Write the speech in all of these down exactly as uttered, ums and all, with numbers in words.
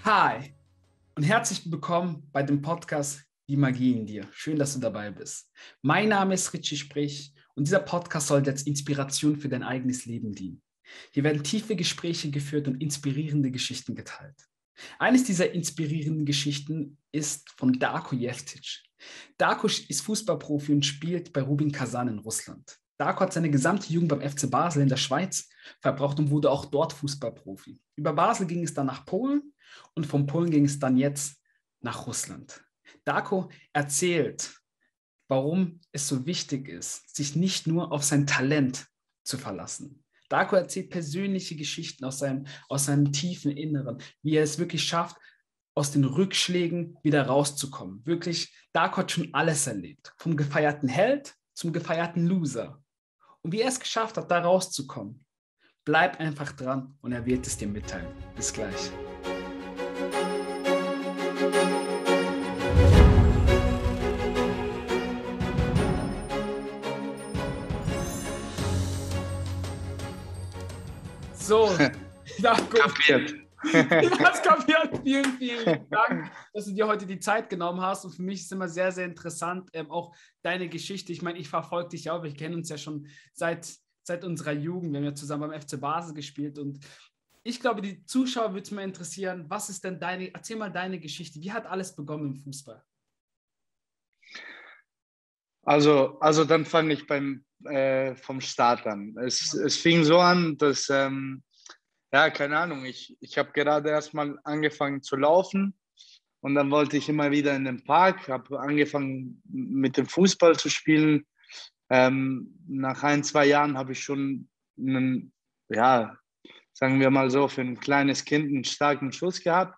Hi und herzlich willkommen bei dem Podcast Die Magie in dir. Schön, dass du dabei bist. Mein Name ist Richie Sprich und dieser Podcast soll als Inspiration für dein eigenes Leben dienen. Hier werden tiefe Gespräche geführt und inspirierende Geschichten geteilt. Eines dieser inspirierenden Geschichten ist von Darko Jeftic. Darko ist Fußballprofi und spielt bei Rubin Kasan in Russland. Darko hat seine gesamte Jugend beim F C Basel in der Schweiz verbracht und wurde auch dort Fußballprofi. Über Basel ging es dann nach Polen und von Polen ging es dann jetzt nach Russland. Darko erzählt, warum es so wichtig ist, sich nicht nur auf sein Talent zu verlassen. Darko erzählt persönliche Geschichten aus seinem, aus seinem tiefen Inneren, wie er es wirklich schafft, aus den Rückschlägen wieder rauszukommen. Wirklich, Darko hat schon alles erlebt. Vom gefeierten Held zum gefeierten Loser. Und wie er es geschafft hat, da rauszukommen. Bleib einfach dran und er wird es dir mitteilen. Bis gleich. So, Darko. Kapiert. Du hast kapiert. Vielen, vielen Dank, dass du dir heute die Zeit genommen hast. Und für mich ist es immer sehr, sehr interessant, ähm, auch deine Geschichte. Ich meine, ich verfolge dich auch. Wir kennen uns ja schon seit, seit unserer Jugend. Wir haben ja zusammen beim F C Basel gespielt. Und ich glaube, die Zuschauer würde es mal interessieren, was ist denn deine, erzähl mal deine Geschichte. Wie hat alles begonnen im Fußball? Also, also dann fange ich beim, äh, vom Start an. Es, es fing so an, dass, ähm, ja, keine Ahnung, ich, ich habe gerade erst mal angefangen zu laufen und dann wollte ich immer wieder in den Park, habe angefangen mit dem Fußball zu spielen. Ähm, nach ein, zwei Jahren habe ich schon einen, ja, sagen wir mal so, für ein kleines Kind einen starken Schuss gehabt.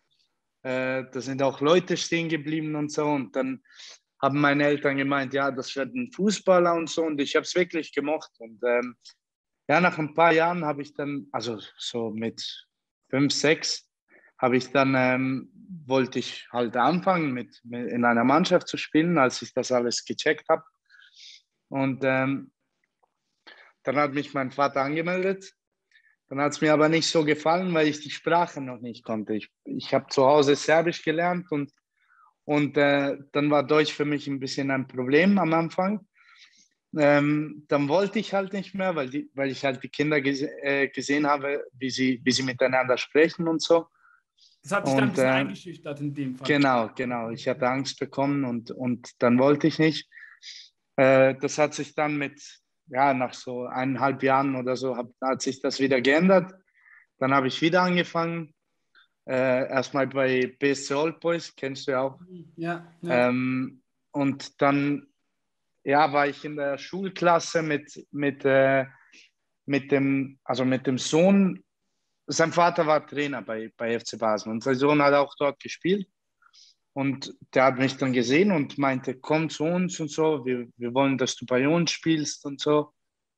Äh, da sind auch Leute stehen geblieben und so und dann haben meine Eltern gemeint, ja, das wird ein Fußballer und so und ich habe es wirklich gemocht und ähm, ja, nach ein paar Jahren habe ich dann, also so mit fünf, sechs, habe ich dann, ähm, wollte ich halt anfangen, mit, mit in einer Mannschaft zu spielen, als ich das alles gecheckt habe. Und ähm, dann hat mich mein Vater angemeldet. Dann hat es mir aber nicht so gefallen, weil ich die Sprache noch nicht konnte. Ich, ich habe zu Hause Serbisch gelernt und, und äh, dann war Deutsch für mich ein bisschen ein Problem am Anfang. Ähm, dann wollte ich halt nicht mehr, weil, die, weil ich halt die Kinder gese äh, gesehen habe, wie sie, wie sie miteinander sprechen und so. Das hat dich dann ein Und bisschen äh, eingeschüchtert in dem Fall. genau, genau. Ich hatte Angst bekommen und, und dann wollte ich nicht. Äh, das hat sich dann mit, ja, nach so eineinhalb Jahren oder so, hab, hat sich das wieder geändert. Dann habe ich wieder angefangen. Äh, erstmal bei B S C Old Boys, kennst du ja auch. Ja, ja. Ähm, und dann ja, war ich in der Schulklasse mit, mit, äh, mit, dem, also mit dem Sohn. Sein Vater war Trainer bei, bei F C Basel und sein Sohn hat auch dort gespielt. Und der hat mich dann gesehen und meinte, komm zu uns und so, wir, wir wollen, dass du bei uns spielst und so.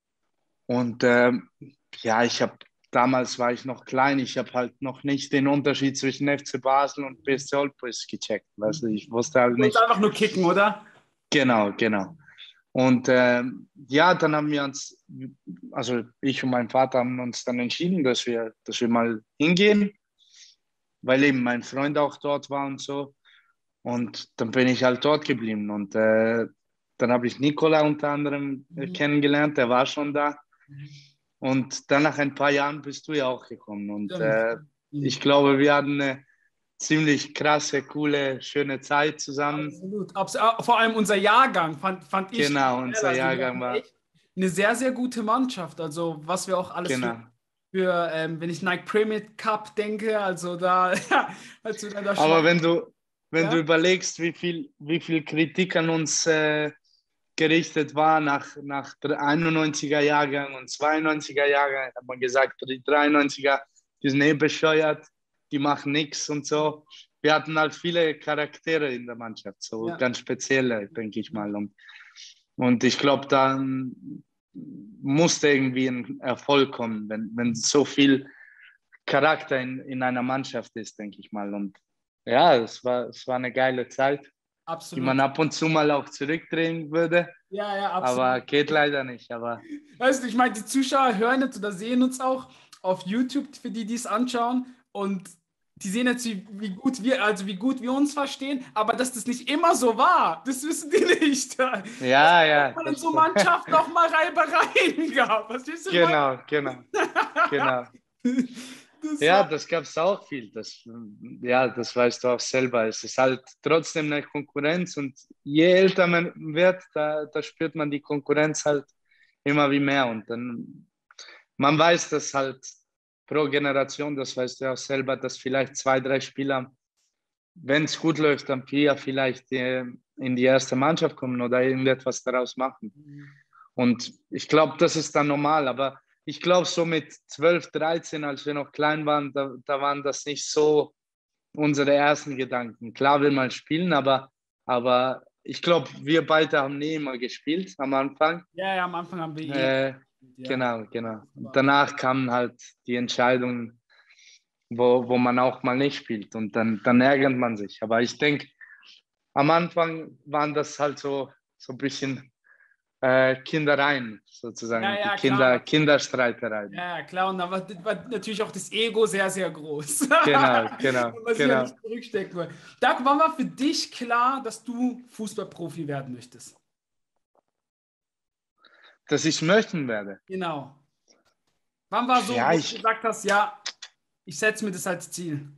Und ähm, ja, ich habe, damals war ich noch klein, ich habe halt noch nicht den Unterschied zwischen F C Basel und B S C Old Boys gecheckt. Weißt du, ich wusste halt Du wolltest nicht. einfach nur kicken, oder? Genau, genau. Und ähm, ja, dann haben wir uns, also ich und mein Vater haben uns dann entschieden, dass wir, dass wir mal hingehen, weil eben mein Freund auch dort war und so. Und dann bin ich halt dort geblieben. Und äh, dann habe ich Nikola unter anderem äh, Mhm. kennengelernt, der war schon da. Mhm. Und dann nach ein paar Jahren bist du ja auch gekommen. Und Stimmt. äh, ich Mhm. glaube, wir hatten eine ziemlich krasse, coole, schöne Zeit zusammen. Absolut. Abs ah, vor allem unser Jahrgang fand, fand ich Genau, speziell. unser Also wir Jahrgang hatten war, echt eine sehr, sehr gute Mannschaft. Also was wir auch alles für, genau. für ähm, wenn ich Nike Premier Cup denke, also da, ja, als wir dann da Aber Schweiz, wenn du, wenn du ja. überlegst, wie viel, wie viel Kritik an uns äh, gerichtet war nach, nach einundneunziger Jahrgang und zweiundneunziger Jahrgang, hat man gesagt, die dreiundneunziger, die sind eh bescheuert, die machen nichts und so. Wir hatten halt viele Charaktere in der Mannschaft, so Ja. ganz spezielle, denke ich mal. Und, und ich glaube, dann musste irgendwie ein Erfolg kommen, wenn, wenn so viel Charakter in, in einer Mannschaft ist, denke ich mal. Und ja, es war, es war eine geile Zeit, die man Absolut. ab und zu mal auch zurückdrehen würde, Ja, ja, absolut. aber geht leider nicht. Aber Weißt du, ich meine, die Zuschauer hören jetzt oder sehen uns auch auf YouTube, für die, die es anschauen. Und die sehen jetzt, wie, wie gut wir, also wie gut wir uns verstehen, aber dass das nicht immer so war, das wissen die nicht. Dass Ja, es auch ja, mal in das so stimmt. Mannschaften auch mal Reibereien gab. Verstehst du, was ich meine? Genau, genau, genau. Das Ja, war, das gab es auch viel. Das, ja, das weißt du auch selber. Es ist halt trotzdem eine Konkurrenz und je älter man wird, da, da spürt man die Konkurrenz halt immer wie mehr. Und dann, man weiß, dass halt pro Generation, das weißt du auch selber, dass vielleicht zwei, drei Spieler, wenn es gut läuft, dann vier vielleicht äh, in die erste Mannschaft kommen oder irgendetwas daraus machen. Und ich glaube, das ist dann normal. Aber ich glaube, so mit zwölf, dreizehn, als wir noch klein waren, da, da waren das nicht so unsere ersten Gedanken. Klar will man spielen, aber, aber ich glaube, wir beide haben nie immer gespielt am Anfang. ja, ja, am Anfang haben wir eh. Äh, Ja. genau, genau. Und danach kamen halt die Entscheidungen, wo, wo man auch mal nicht spielt. Und dann, dann ärgert man sich. Aber ich denke, am Anfang waren das halt so, so ein bisschen äh, Kindereien, Ja, sozusagen, die ja, klar. Kinder, Kinderstreitereien. Ja, ja, klar. Und da war, war natürlich auch das Ego sehr, sehr groß. Genau, genau, Was ich ja genau. nicht zurückstecken will. Da wann war für dich klar, dass du Fußballprofi werden möchtest? Dass ich möchten werde. Genau. Wann war so, Ja, wo du ich, gesagt hast, ja, ich setze mir das als Ziel?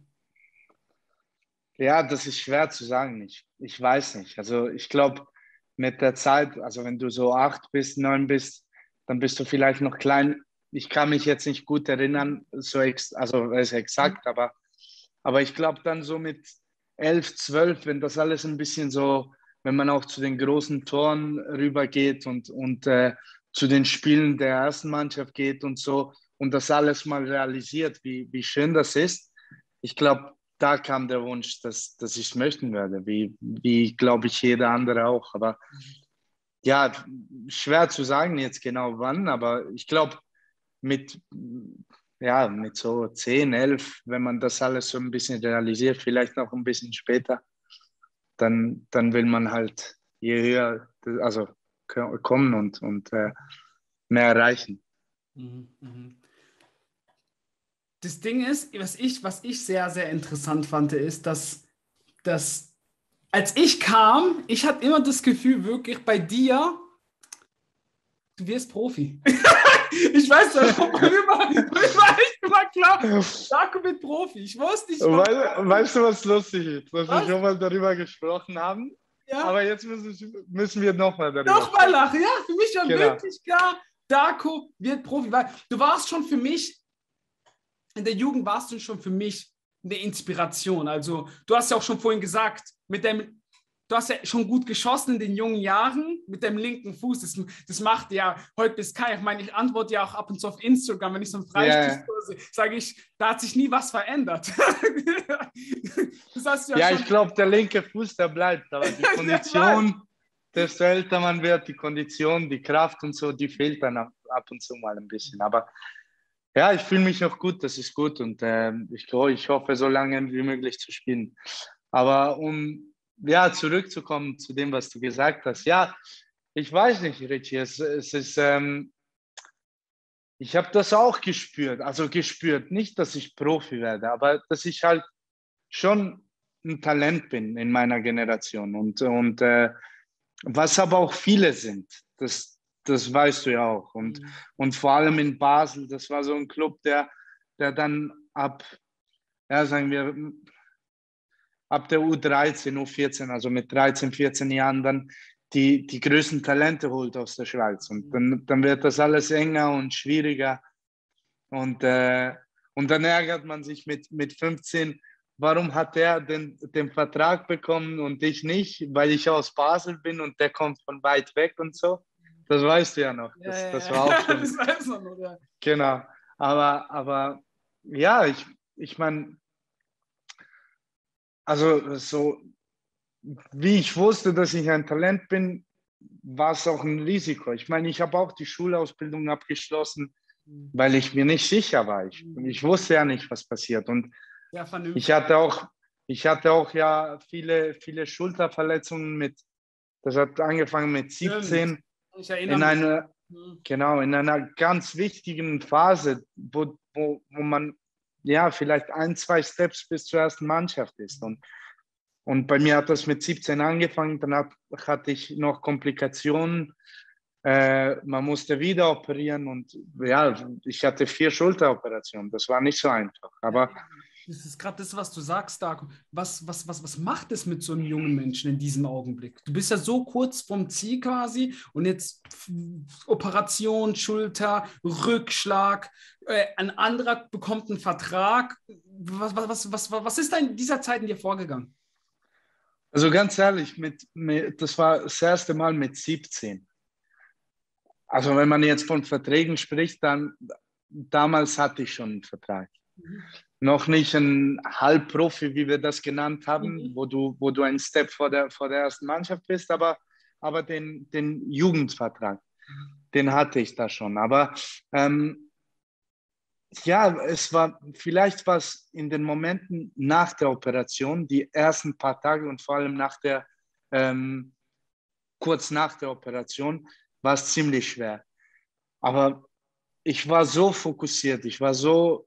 ja, das ist schwer zu sagen. Ich, ich weiß nicht. Also ich glaube, mit der Zeit, also wenn du so acht bist, neun bist, dann bist du vielleicht noch klein. Ich kann mich jetzt nicht gut erinnern, so ex, also es ist exakt, aber, aber ich glaube dann so mit elf, zwölf, wenn das alles ein bisschen so, wenn man auch zu den großen Toren rübergeht und, und äh, zu den Spielen der ersten Mannschaft geht und so und das alles mal realisiert, wie, wie schön das ist. Ich glaube, da kam der Wunsch, dass, dass ich es möchten werde, wie, wie glaube ich, jeder andere auch. Aber ja, schwer zu sagen jetzt genau wann, aber ich glaube, mit, ja, mit so zehn, elf, wenn man das alles so ein bisschen realisiert, vielleicht noch ein bisschen später, dann, dann will man halt je höher, also kommen und, und äh, mehr erreichen. Mhm, mhm. Das Ding ist, was ich, was ich sehr, sehr interessant fand, ist, dass, dass als ich kam, ich hatte immer das Gefühl, wirklich bei dir, du wirst Profi. Ich weiß, das war mir war, mir war echt immer klar, Darko wird Profi. Ich wusste nicht, warum. Weißt, weißt du, was lustig ist? Dass wir Was? schon mal darüber gesprochen haben, Ja, aber jetzt müssen, müssen wir nochmal darüber nochmal sprechen. lachen. Ja, für mich war Genau. wirklich klar, Darko wird Profi. Weil du warst schon für mich, in der Jugend warst du schon für mich eine Inspiration. Also du hast ja auch schon vorhin gesagt, mit dem, du hast ja schon gut geschossen in den jungen Jahren mit deinem linken Fuß. Das, das macht ja heute bis kein. Ich meine, ich antworte ja auch ab und zu auf Instagram, wenn ich so einen Freistoß Ja, sage ich, da hat sich nie was verändert. Das hast du ja ja, schon. ich glaube, der linke Fuß, der bleibt, aber die Kondition, desto älter man wird, die Kondition, die Kraft und so, die fehlt dann ab, ab und zu mal ein bisschen. Aber ja, ich fühle mich noch gut, das ist gut und äh, ich, ich hoffe, so lange wie möglich zu spielen. Aber um ja, zurückzukommen zu dem, was du gesagt hast, ja, ich weiß nicht, Richie, es, es ist, ähm, ich habe das auch gespürt, also gespürt, nicht, dass ich Profi werde, aber dass ich halt schon ein Talent bin in meiner Generation und, und äh, was aber auch viele sind, das, das weißt du ja auch. Und, Mhm. und vor allem in Basel, das war so ein Club, der, der dann ab, ja, sagen wir, ab der U dreizehn, U vierzehn, also mit dreizehn, vierzehn Jahren dann die, die größten Talente holt aus der Schweiz. Und dann, dann wird das alles enger und schwieriger. Und, äh, und dann ärgert man sich mit, mit fünfzehn, warum hat der den, den Vertrag bekommen und ich nicht, weil ich aus Basel bin und der kommt von weit weg und so. Das weißt du ja noch. Ja, Das, ja, das ja. war auch schon. Das weiß man noch, ja. Genau. Aber, aber ja, ich, ich meine, also so wie ich wusste, dass ich ein Talent bin, war es auch ein Risiko. Ich meine, ich habe auch die Schulausbildung abgeschlossen, weil ich mir nicht sicher war. Ich, ich wusste ja nicht, was passiert. Und Ja, vernünftig. ich hatte auch, ich hatte auch ja viele, viele Schulterverletzungen mit, das hat angefangen mit siebzehn, Ich erinnere in mich. einer, Mhm. genau, in einer ganz wichtigen Phase, wo, wo, wo man ja, vielleicht ein, zwei Steps bis zur ersten Mannschaft ist. Und, und bei mir hat das mit siebzehn angefangen, dann hat, hatte ich noch Komplikationen. Äh, man musste wieder operieren und ja, ich hatte vier Schulteroperationen. Das war nicht so einfach. Aber Das ist gerade das, was du sagst, Darko. Was, was, was, was macht es mit so einem jungen Menschen in diesem Augenblick? Du bist ja so kurz vom Ziel quasi und jetzt Operation, Schulter, Rückschlag, äh, ein anderer bekommt einen Vertrag. Was, was, was, was, was ist da in dieser Zeit in dir vorgegangen? also ganz ehrlich, mit, mit, das war das erste Mal mit siebzehn. Also wenn man jetzt von Verträgen spricht, dann damals hatte ich schon einen Vertrag. Mhm. Noch nicht ein Halbprofi, wie wir das genannt haben, Mhm. wo du, wo du einen Step vor der, vor der ersten Mannschaft bist, aber, aber den, den Jugendvertrag, den hatte ich da schon. Aber ähm, ja, es war, vielleicht was in den Momenten nach der Operation, die ersten paar Tage und vor allem nach der, ähm, kurz nach der Operation, war es ziemlich schwer. Aber ich war so fokussiert, ich war so,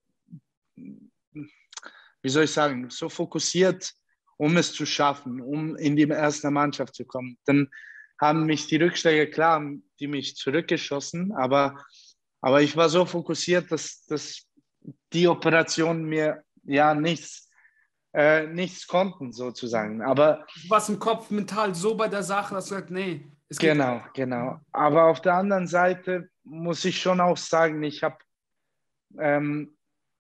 wie soll ich sagen, so fokussiert, um es zu schaffen, um in die erste Mannschaft zu kommen. Dann haben mich die Rückschläge, klar, die mich zurückgeschossen, aber, aber ich war so fokussiert, dass, dass die Operationen mir ja nichts, äh, nichts konnten, sozusagen. Aber Du warst im Kopf mental so bei der Sache, dass du sagst, nee, es geht genau, weiter. genau. Aber auf der anderen Seite muss ich schon auch sagen, ich habe ähm,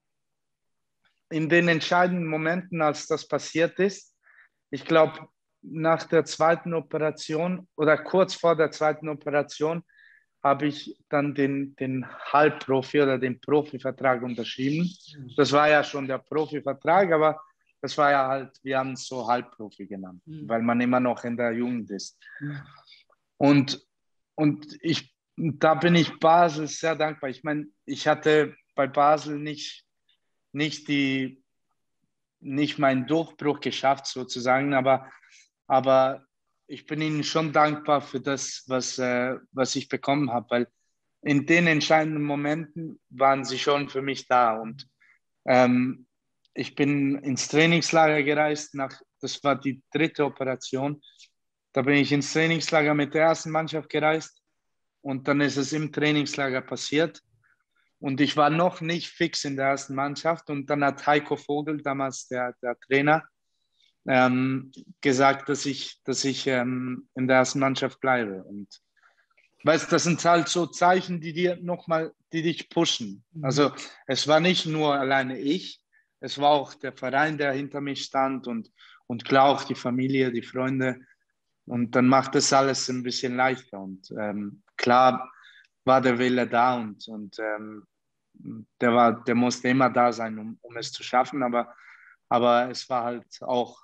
in den entscheidenden Momenten, als das passiert ist, ich glaube, nach der zweiten Operation oder kurz vor der zweiten Operation habe ich dann den, den Halbprofi oder den Profivertrag unterschrieben. Das war ja schon der Profivertrag, aber das war ja halt, wir haben es so Halbprofi genannt, Mhm. weil man immer noch in der Jugend ist. Mhm. Und, und ich, da bin ich Basel sehr dankbar. Ich meine, ich hatte bei Basel nicht, nicht die nicht meinen Durchbruch geschafft sozusagen, aber, aber ich bin ihnen schon dankbar für das, was, äh, was ich bekommen habe, weil in den entscheidenden Momenten waren sie schon für mich da und ähm, ich bin ins Trainingslager gereist, nach, das war die dritte Operation, da bin ich ins Trainingslager mit der ersten Mannschaft gereist und dann ist es im Trainingslager passiert. Und ich war noch nicht fix in der ersten Mannschaft. Und dann hat Heiko Vogel, damals der, der Trainer, ähm, gesagt, dass ich, dass ich ähm, in der ersten Mannschaft bleibe. Und weißt, das sind halt so Zeichen, die dir nochmal, die dich pushen. Mhm. Also es war nicht nur alleine ich, es war auch der Verein, der hinter mir stand und, und klar auch die Familie, die Freunde. Und dann macht das alles ein bisschen leichter. Und ähm, klar war der Wille da und, und ähm, der, war, der musste immer da sein, um, um es zu schaffen. Aber, aber es war halt auch,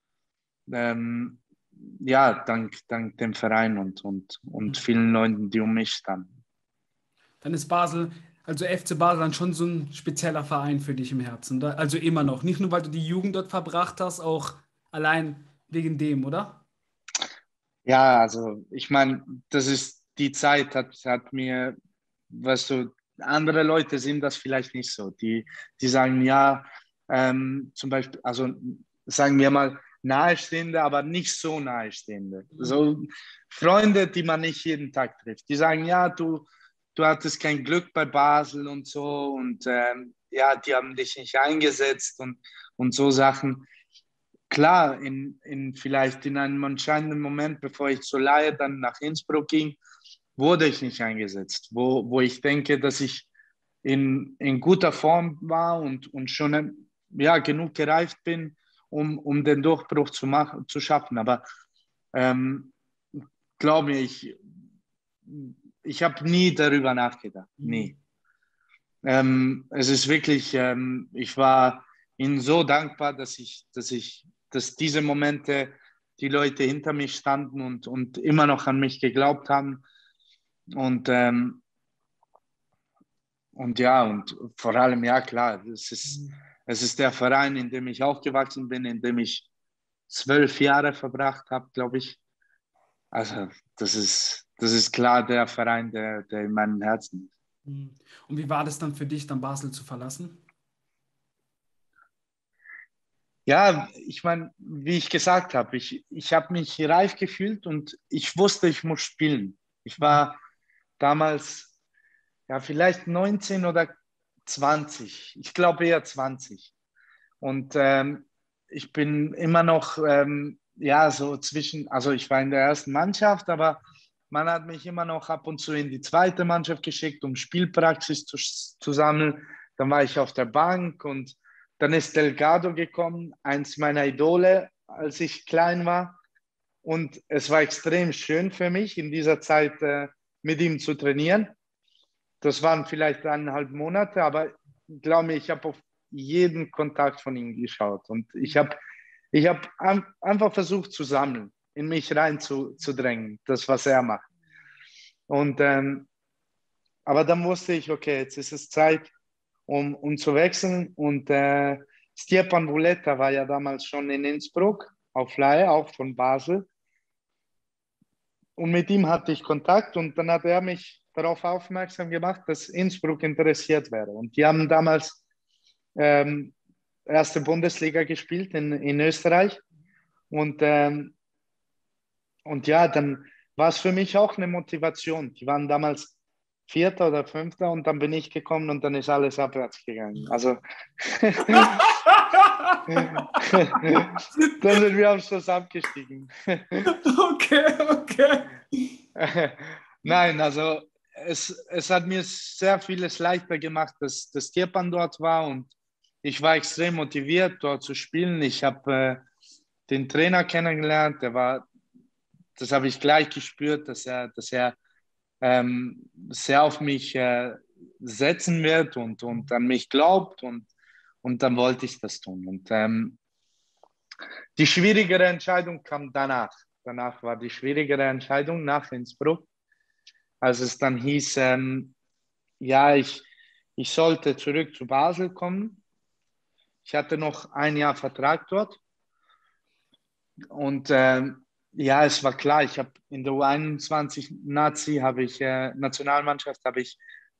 ähm, ja, dank, dank dem Verein und, und, und vielen Leuten, die um mich standen. Dann ist Basel, also F C Basel, dann schon so ein spezieller Verein für dich im Herzen. Da, also immer noch. Nicht nur, weil du die Jugend dort verbracht hast, auch allein wegen dem, oder? Ja, also ich meine, das ist die Zeit, hat, hat mir, weißt du, andere Leute sehen das vielleicht nicht so. Die, die sagen, ja, ähm, zum Beispiel, also sagen wir mal, Nahestehende, aber nicht so Nahestehende. So Freunde, die man nicht jeden Tag trifft. Die sagen, ja, du, du hattest kein Glück bei Basel und so und ähm, ja, die haben dich nicht eingesetzt und, und so Sachen. Klar, in, in vielleicht in einem entscheidenden Moment, bevor ich zur Leihe dann nach Innsbruck ging, wurde ich nicht eingesetzt, wo, wo ich denke, dass ich in, in guter Form war und, und schon ja, genug gereift bin, um, um den Durchbruch zu, machen, zu schaffen. Aber ähm, glaube mir, ich, ich habe nie darüber nachgedacht, Mhm. nie. Ähm, es ist wirklich, ähm, ich war ihnen so dankbar, dass ich, dass ich, dass diese Momente die Leute hinter mich standen und, und immer noch an mich geglaubt haben. Und, ähm, und ja, und vor allem, ja klar, es ist, es ist der Verein, in dem ich aufgewachsen bin, in dem ich zwölf Jahre verbracht habe, glaube ich. Also das ist, das ist klar der Verein, der, der in meinem Herzen ist. Mhm. Und wie war das dann für dich, dann Basel zu verlassen? Ja, ich meine, wie ich gesagt habe, ich, ich habe mich reif gefühlt und ich wusste, ich muss spielen. Ich war damals ja vielleicht neunzehn oder zwanzig. Ich glaube eher zwanzig. Und ähm, ich bin immer noch, ähm, ja, so zwischen, also ich war in der ersten Mannschaft, aber man hat mich immer noch ab und zu in die zweite Mannschaft geschickt, um Spielpraxis zu, zu sammeln. Dann war ich auf der Bank und dann ist Delgado gekommen, eins meiner Idole, als ich klein war. Und es war extrem schön für mich, in dieser Zeit äh, mit ihm zu trainieren. Das waren vielleicht eineinhalb Monate, aber glaube mir, ich habe auf jeden Kontakt von ihm geschaut. Und ich habe ich hab ein, einfach versucht zu sammeln, in mich rein zu, zu drängen, das, was er macht. Und, ähm, aber dann wusste ich, okay, jetzt ist es Zeit, um, um zu wechseln. Und äh, Stjepan Vuleta war ja damals schon in Innsbruck auf Leihe, auch von Basel. Und mit ihm hatte ich Kontakt und dann hat er mich darauf aufmerksam gemacht, dass Innsbruck interessiert wäre. Und die haben damals ähm, erste Bundesliga gespielt in, in Österreich. Und, ähm, und ja, dann war es für mich auch eine Motivation. Die waren damals Vierter oder Fünfter und dann bin ich gekommen und dann ist alles abwärts gegangen. Also dann sind wir am Schluss abgestiegen. Okay, okay. Nein, also es, es hat mir sehr vieles leichter gemacht, dass, dass Stjepan dort war und ich war extrem motiviert, dort zu spielen. Ich habe äh, den Trainer kennengelernt, der war, das habe ich gleich gespürt, dass er, dass er ähm, sehr auf mich äh, setzen wird und, und an mich glaubt und, und dann wollte ich das tun. Und ähm, die schwierigere Entscheidung kam danach. Danach war die schwierigere Entscheidung nach Innsbruck, als es dann hieß, ähm, ja, ich, ich sollte zurück zu Basel kommen. Ich hatte noch ein Jahr Vertrag dort und ähm, ja, es war klar, ich habe in der U einundzwanzig Nazi, habe ich, äh, Nationalmannschaft, habe ich,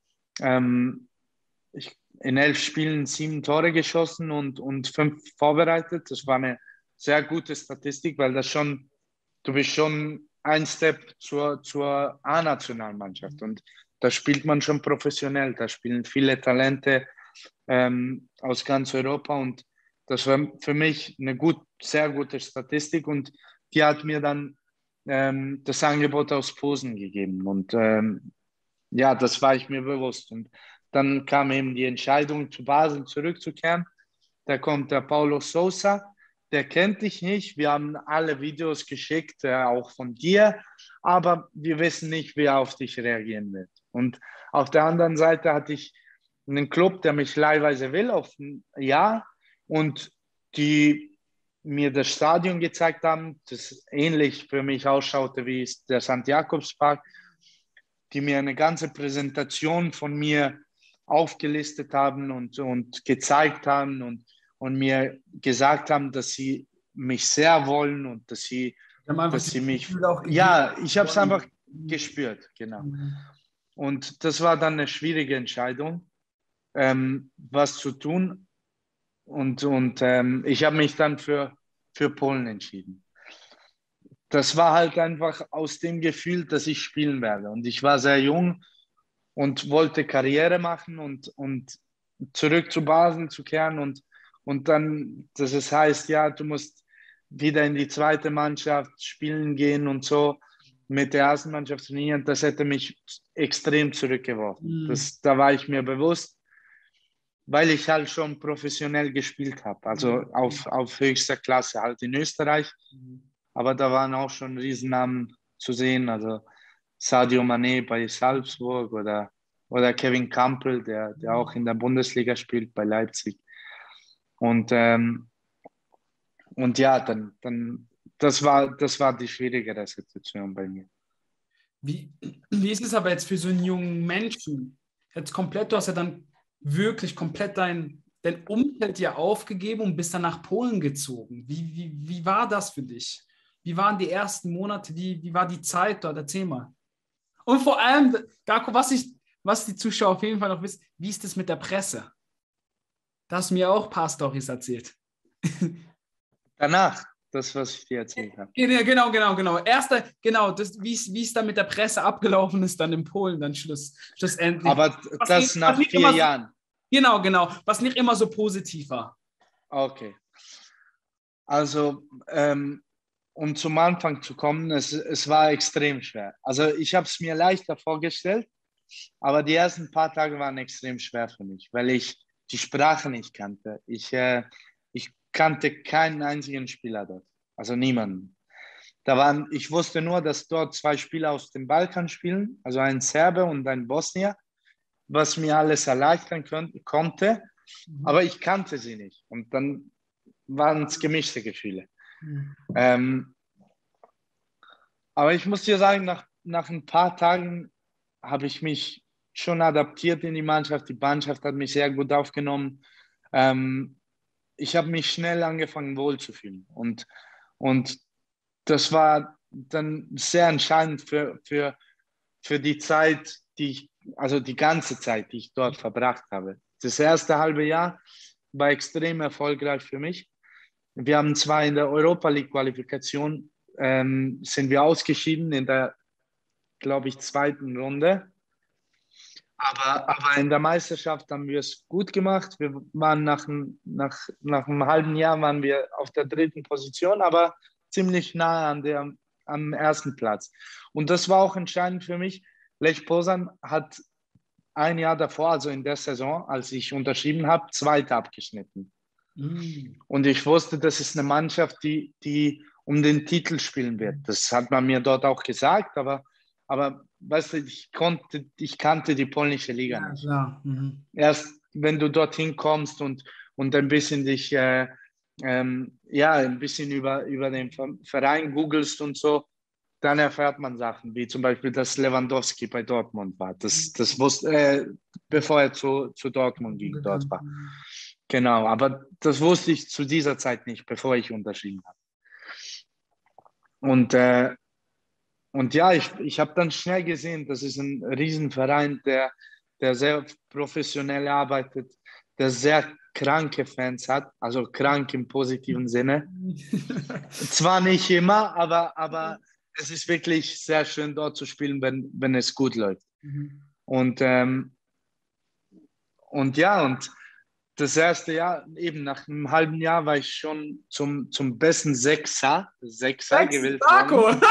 ähm, ich in elf Spielen sieben Tore geschossen und, und fünf vorbereitet. Das war eine sehr gute Statistik, weil das schon, du bist schon ein Step zur, zur A-Nationalmannschaft und da spielt man schon professionell, da spielen viele Talente ähm, aus ganz Europa und das war für mich eine gut, sehr gute Statistik und die hat mir dann ähm, das Angebot aus Posen gegeben und ähm, ja, das war ich mir bewusst und dann kam eben die Entscheidung, zu Basel zurückzukehren. Da kommt der Paulo Sousa, der kennt dich nicht. Wir haben alle Videos geschickt, äh, auch von dir, aber wir wissen nicht, wer auf dich reagieren wird. Und auf der anderen Seite hatte ich einen Club, der mich leihweise will, auf ein Jahr und die mir das Stadion gezeigt haben, das ähnlich für mich ausschaute wie der Sankt Jakobspark, die mir eine ganze Präsentation von mir aufgelistet haben und, und gezeigt haben und, und mir gesagt haben, dass sie mich sehr wollen und dass sie, Wir haben einfach dass sie dieses mich, Gefühl auch gegeben. ja, ich habe es einfach gespürt, genau. Und das war dann eine schwierige Entscheidung, ähm, was zu tun. Und, und ähm, ich habe mich dann für, für Polen entschieden. Das war halt einfach aus dem Gefühl, dass ich spielen werde. Und ich war sehr jung und wollte Karriere machen und, und zurück zu Basel zu kehren und, und dann, dass es heißt, ja, du musst wieder in die zweite Mannschaft spielen gehen und so mit der ersten Mannschaft trainieren, das hätte mich extrem zurückgeworfen. Mhm. Das, da war ich mir bewusst, weil ich halt schon professionell gespielt habe, also Mhm. auf, auf höchster Klasse, halt in Österreich. Aber da waren auch schon Riesennamen zu sehen, also Sadio Mané bei Salzburg oder, oder Kevin Campbell, der, der auch in der Bundesliga spielt bei Leipzig. Und, ähm, und ja, dann, dann das, war, das war die schwierigere Situation bei mir. Wie, wie ist es aber jetzt für so einen jungen Menschen? Jetzt komplett, du hast ja dann wirklich komplett dein, dein Umfeld ja aufgegeben und bist dann nach Polen gezogen. Wie, wie, wie war das für dich? Wie waren die ersten Monate? Wie, wie war die Zeit dort? Erzähl mal. Und vor allem, Darko, was, ich, was die Zuschauer auf jeden Fall noch wissen, wie ist es mit der Presse? Da hast du mir auch ein paar Storys erzählt. Danach, das, was ich dir erzählt habe. Genau, genau, genau. Erster, genau, das, wie es dann mit der Presse abgelaufen ist, dann in Polen, dann Schluss, schlussendlich. Aber Was das nicht, was nach nicht vier immer so, Jahren. genau, genau, was nicht immer so positiv war. Okay. Also, ähm, um zum Anfang zu kommen, es, es war extrem schwer. Also ich habe es mir leichter vorgestellt, aber die ersten paar Tage waren extrem schwer für mich, weil ich die Sprache nicht kannte. Ich, äh, ich kannte keinen einzigen Spieler dort, also niemanden. Da waren, ich wusste nur, dass dort zwei Spieler aus dem Balkan spielen, also ein Serbe und ein Bosnier, was mir alles erleichtern konnte, konnte, aber ich kannte sie nicht. Und dann waren es gemischte Gefühle. Mhm. Ähm, aber ich muss dir sagen, nach, nach ein paar Tagen habe ich mich schon adaptiert in die Mannschaft. Die Mannschaft hat mich sehr gut aufgenommen. Ähm, ich habe mich schnell angefangen wohlzufühlen. Und, und das war dann sehr entscheidend für, für, für die Zeit, die ich, also die ganze Zeit, die ich dort verbracht habe. Das erste halbe Jahr war extrem erfolgreich für mich. Wir haben zwar in der Europa League Qualifikation ähm, sind wir ausgeschieden in der, glaube ich, zweiten Runde. Aber, aber in der Meisterschaft haben wir es gut gemacht. Wir waren nach, nach, nach einem halben Jahr waren wir auf der dritten Position, aber ziemlich nah an der, am ersten Platz. Und das war auch entscheidend für mich. Lech Poznan hat ein Jahr davor, also in der Saison, als ich unterschrieben habe, Zweiter abgeschnitten. Mhm. Und ich wusste, das ist eine Mannschaft, die, die um den Titel spielen wird. Das hat man mir dort auch gesagt, aber, aber weißt du, ich, konnte, ich kannte die polnische Liga Ja, nicht. klar. Mhm. Erst wenn du dorthin kommst und, und ein bisschen dich, äh, ähm, ja, ein bisschen über, über den Verein googelst und so, dann erfährt man Sachen, wie zum Beispiel, dass Lewandowski bei Dortmund war. Das, das wusste, äh, bevor er zu, zu Dortmund ging, dort war. Genau, aber das wusste ich zu dieser Zeit nicht, bevor ich unterschrieben habe. Und, äh, und ja, ich, ich habe dann schnell gesehen, das ist ein Riesenverein, der, der sehr professionell arbeitet, der sehr kranke Fans hat, also krank im positiven Sinne. Zwar nicht immer, aber, aber es ist wirklich sehr schön, dort zu spielen, wenn, wenn es gut läuft. Mhm. Und, ähm, und ja, und das erste Jahr, eben nach einem halben Jahr, war ich schon zum, zum besten Sechser, Sechser Sechs, gewählt Marco! worden.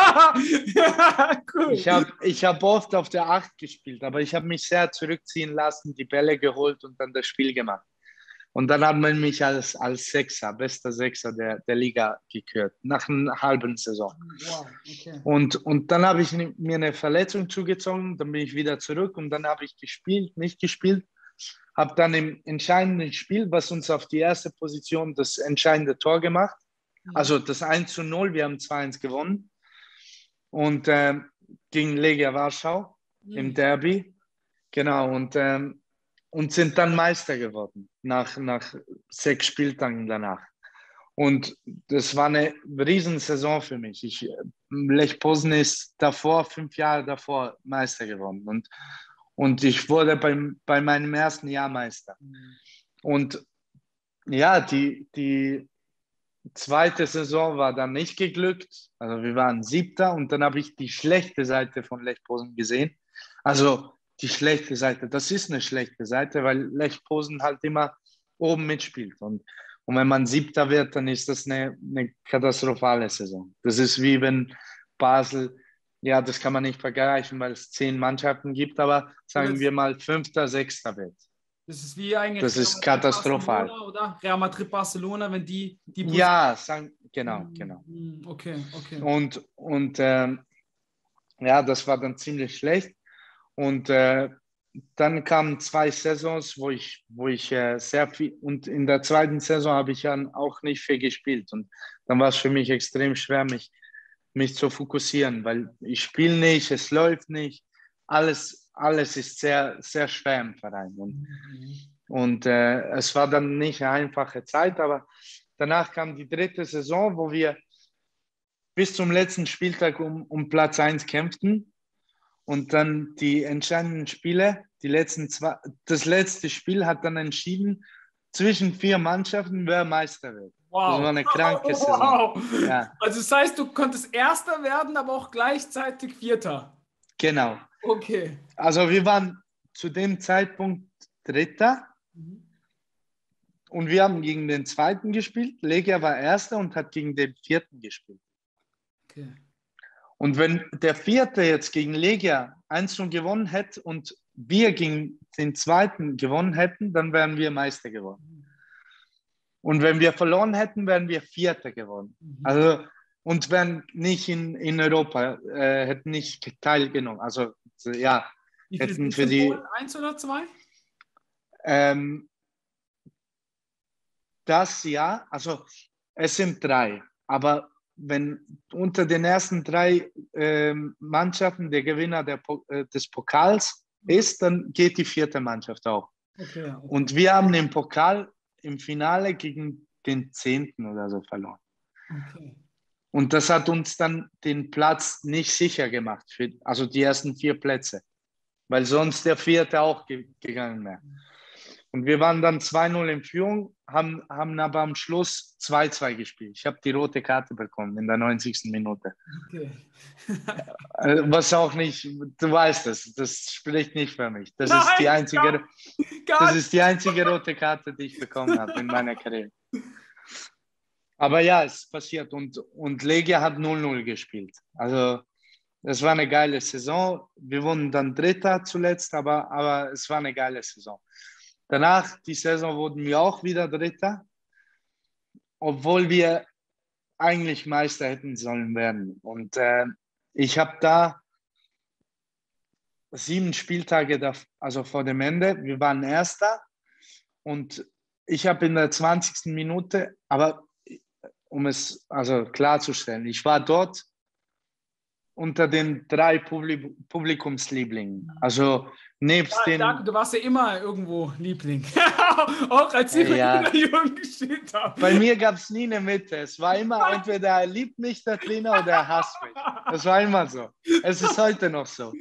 Ja, cool. Ich habe ich hab oft auf der Acht gespielt, aber ich habe mich sehr zurückziehen lassen, die Bälle geholt und dann das Spiel gemacht. Und dann hat man mich als, als Sechser, bester Sechser der, der Liga gekürt, nach einer halben Saison. Wow, okay. Und, und dann habe ich mir eine Verletzung zugezogen, dann bin ich wieder zurück und dann habe ich gespielt, nicht gespielt, habe dann im entscheidenden Spiel, was uns auf die erste Position das entscheidende Tor gemacht, also das eins zu null, wir haben zwei eins gewonnen und äh, gegen Legia Warschau im Derby, genau, und, ähm, und sind dann Meister geworden nach, nach sechs Spieltagen danach. Und das war eine Riesensaison für mich. Ich, Lech Poznan ist davor, fünf Jahre davor Meister geworden. Und, und ich wurde beim, bei meinem ersten Jahr Meister. Und ja, die, die zweite Saison war dann nicht geglückt. Also wir waren Siebter und dann habe ich die schlechte Seite von Lech Poznan gesehen. Also die schlechte Seite, das ist eine schlechte Seite, weil Lech Poznan halt immer oben mitspielt. Und Und wenn man Siebter wird, dann ist das eine, eine katastrophale Saison. Das ist wie wenn Basel, ja, das kann man nicht vergleichen, weil es zehn Mannschaften gibt, aber sagen wir mal Fünfter, Sechster wird. Das ist wie eigentlich Das Real ist Madrid, katastrophal. Barcelona, oder? Real Madrid, Barcelona, wenn die die Position. Ja, sagen, genau, genau. Okay, okay. Und, und ähm, ja, das war dann ziemlich schlecht. Und äh, dann kamen zwei Saisons, wo ich, wo ich äh, sehr viel, und in der zweiten Saison habe ich dann auch nicht viel gespielt. Und dann war es für mich extrem schwer, mich, mich zu fokussieren, weil ich spiele nicht, es läuft nicht. Alles, alles ist sehr, sehr schwer im Verein. Und, Mhm. und äh, es war dann nicht eine einfache Zeit, aber danach kam die dritte Saison, wo wir bis zum letzten Spieltag um, um Platz eins kämpften. Und dann die entscheidenden Spiele, die letzten zwei, das letzte Spiel hat dann entschieden zwischen vier Mannschaften, wer Meister wird. Das war Wow. eine kranke Saison. Wow. Ja, Also das heißt, du konntest Erster werden, aber auch gleichzeitig Vierter. genau. Okay. Also wir waren zu dem Zeitpunkt Dritter Mhm. und wir haben gegen den Zweiten gespielt. Legia war Erster und hat gegen den Vierten gespielt. Okay. Und wenn der Vierte jetzt gegen Legia eins zu null gewonnen hätte und wir gegen den Zweiten gewonnen hätten, dann wären wir Meister geworden. Und wenn wir verloren hätten, wären wir Vierter geworden. Mhm. Also, und wären nicht in, in Europa, äh, hätten nicht teilgenommen. Also, ja, Wie viele hätten sind für es in die, Polen? Eins oder zwei? ähm, das ja, also es sind drei. Aber wenn unter den ersten drei ähm, Mannschaften der Gewinner der, Po- äh, des Pokals ist, dann geht die vierte Mannschaft auch. Okay, okay. Und wir haben den Pokal im Finale gegen den Zehnten oder so verloren. Okay. Und das hat uns dann den Platz nicht sicher gemacht, für, also die ersten vier Plätze, weil sonst der vierte auch ge gegangen wäre. Und wir waren dann zwei null in Führung, haben, haben aber am Schluss zwei zwei gespielt. Ich habe die rote Karte bekommen in der neunzigsten Minute. Okay. Äh, Was auch nicht, du weißt es, das spricht nicht für mich. Das ist die Nein, einzige, gar, gar das nicht. ist die einzige rote Karte, die ich bekommen habe in meiner Karriere. Aber ja, es passiert und, und Legia hat null null gespielt. Also es war eine geile Saison. Wir wurden dann Dritter zuletzt, aber, aber es war eine geile Saison. Danach, die Saison, wurden wir auch wieder Dritter, obwohl wir eigentlich Meister hätten sollen werden. Und äh, ich habe da sieben Spieltage, da, also vor dem Ende, wir waren Erster und ich habe in der zwanzigsten Minute, aber um es also klarzustellen, ich war dort unter den drei Publi Publikumslieblingen. Also nebst Ja, Darko, den, du warst ja immer irgendwo Liebling. Auch als ich äh, bei ja, Jungen gespielt habe. bei mir gab es nie eine Mitte. Es war immer entweder er liebt mich, der Trainer, oder er hasst mich. Das war immer so. Es ist heute noch so.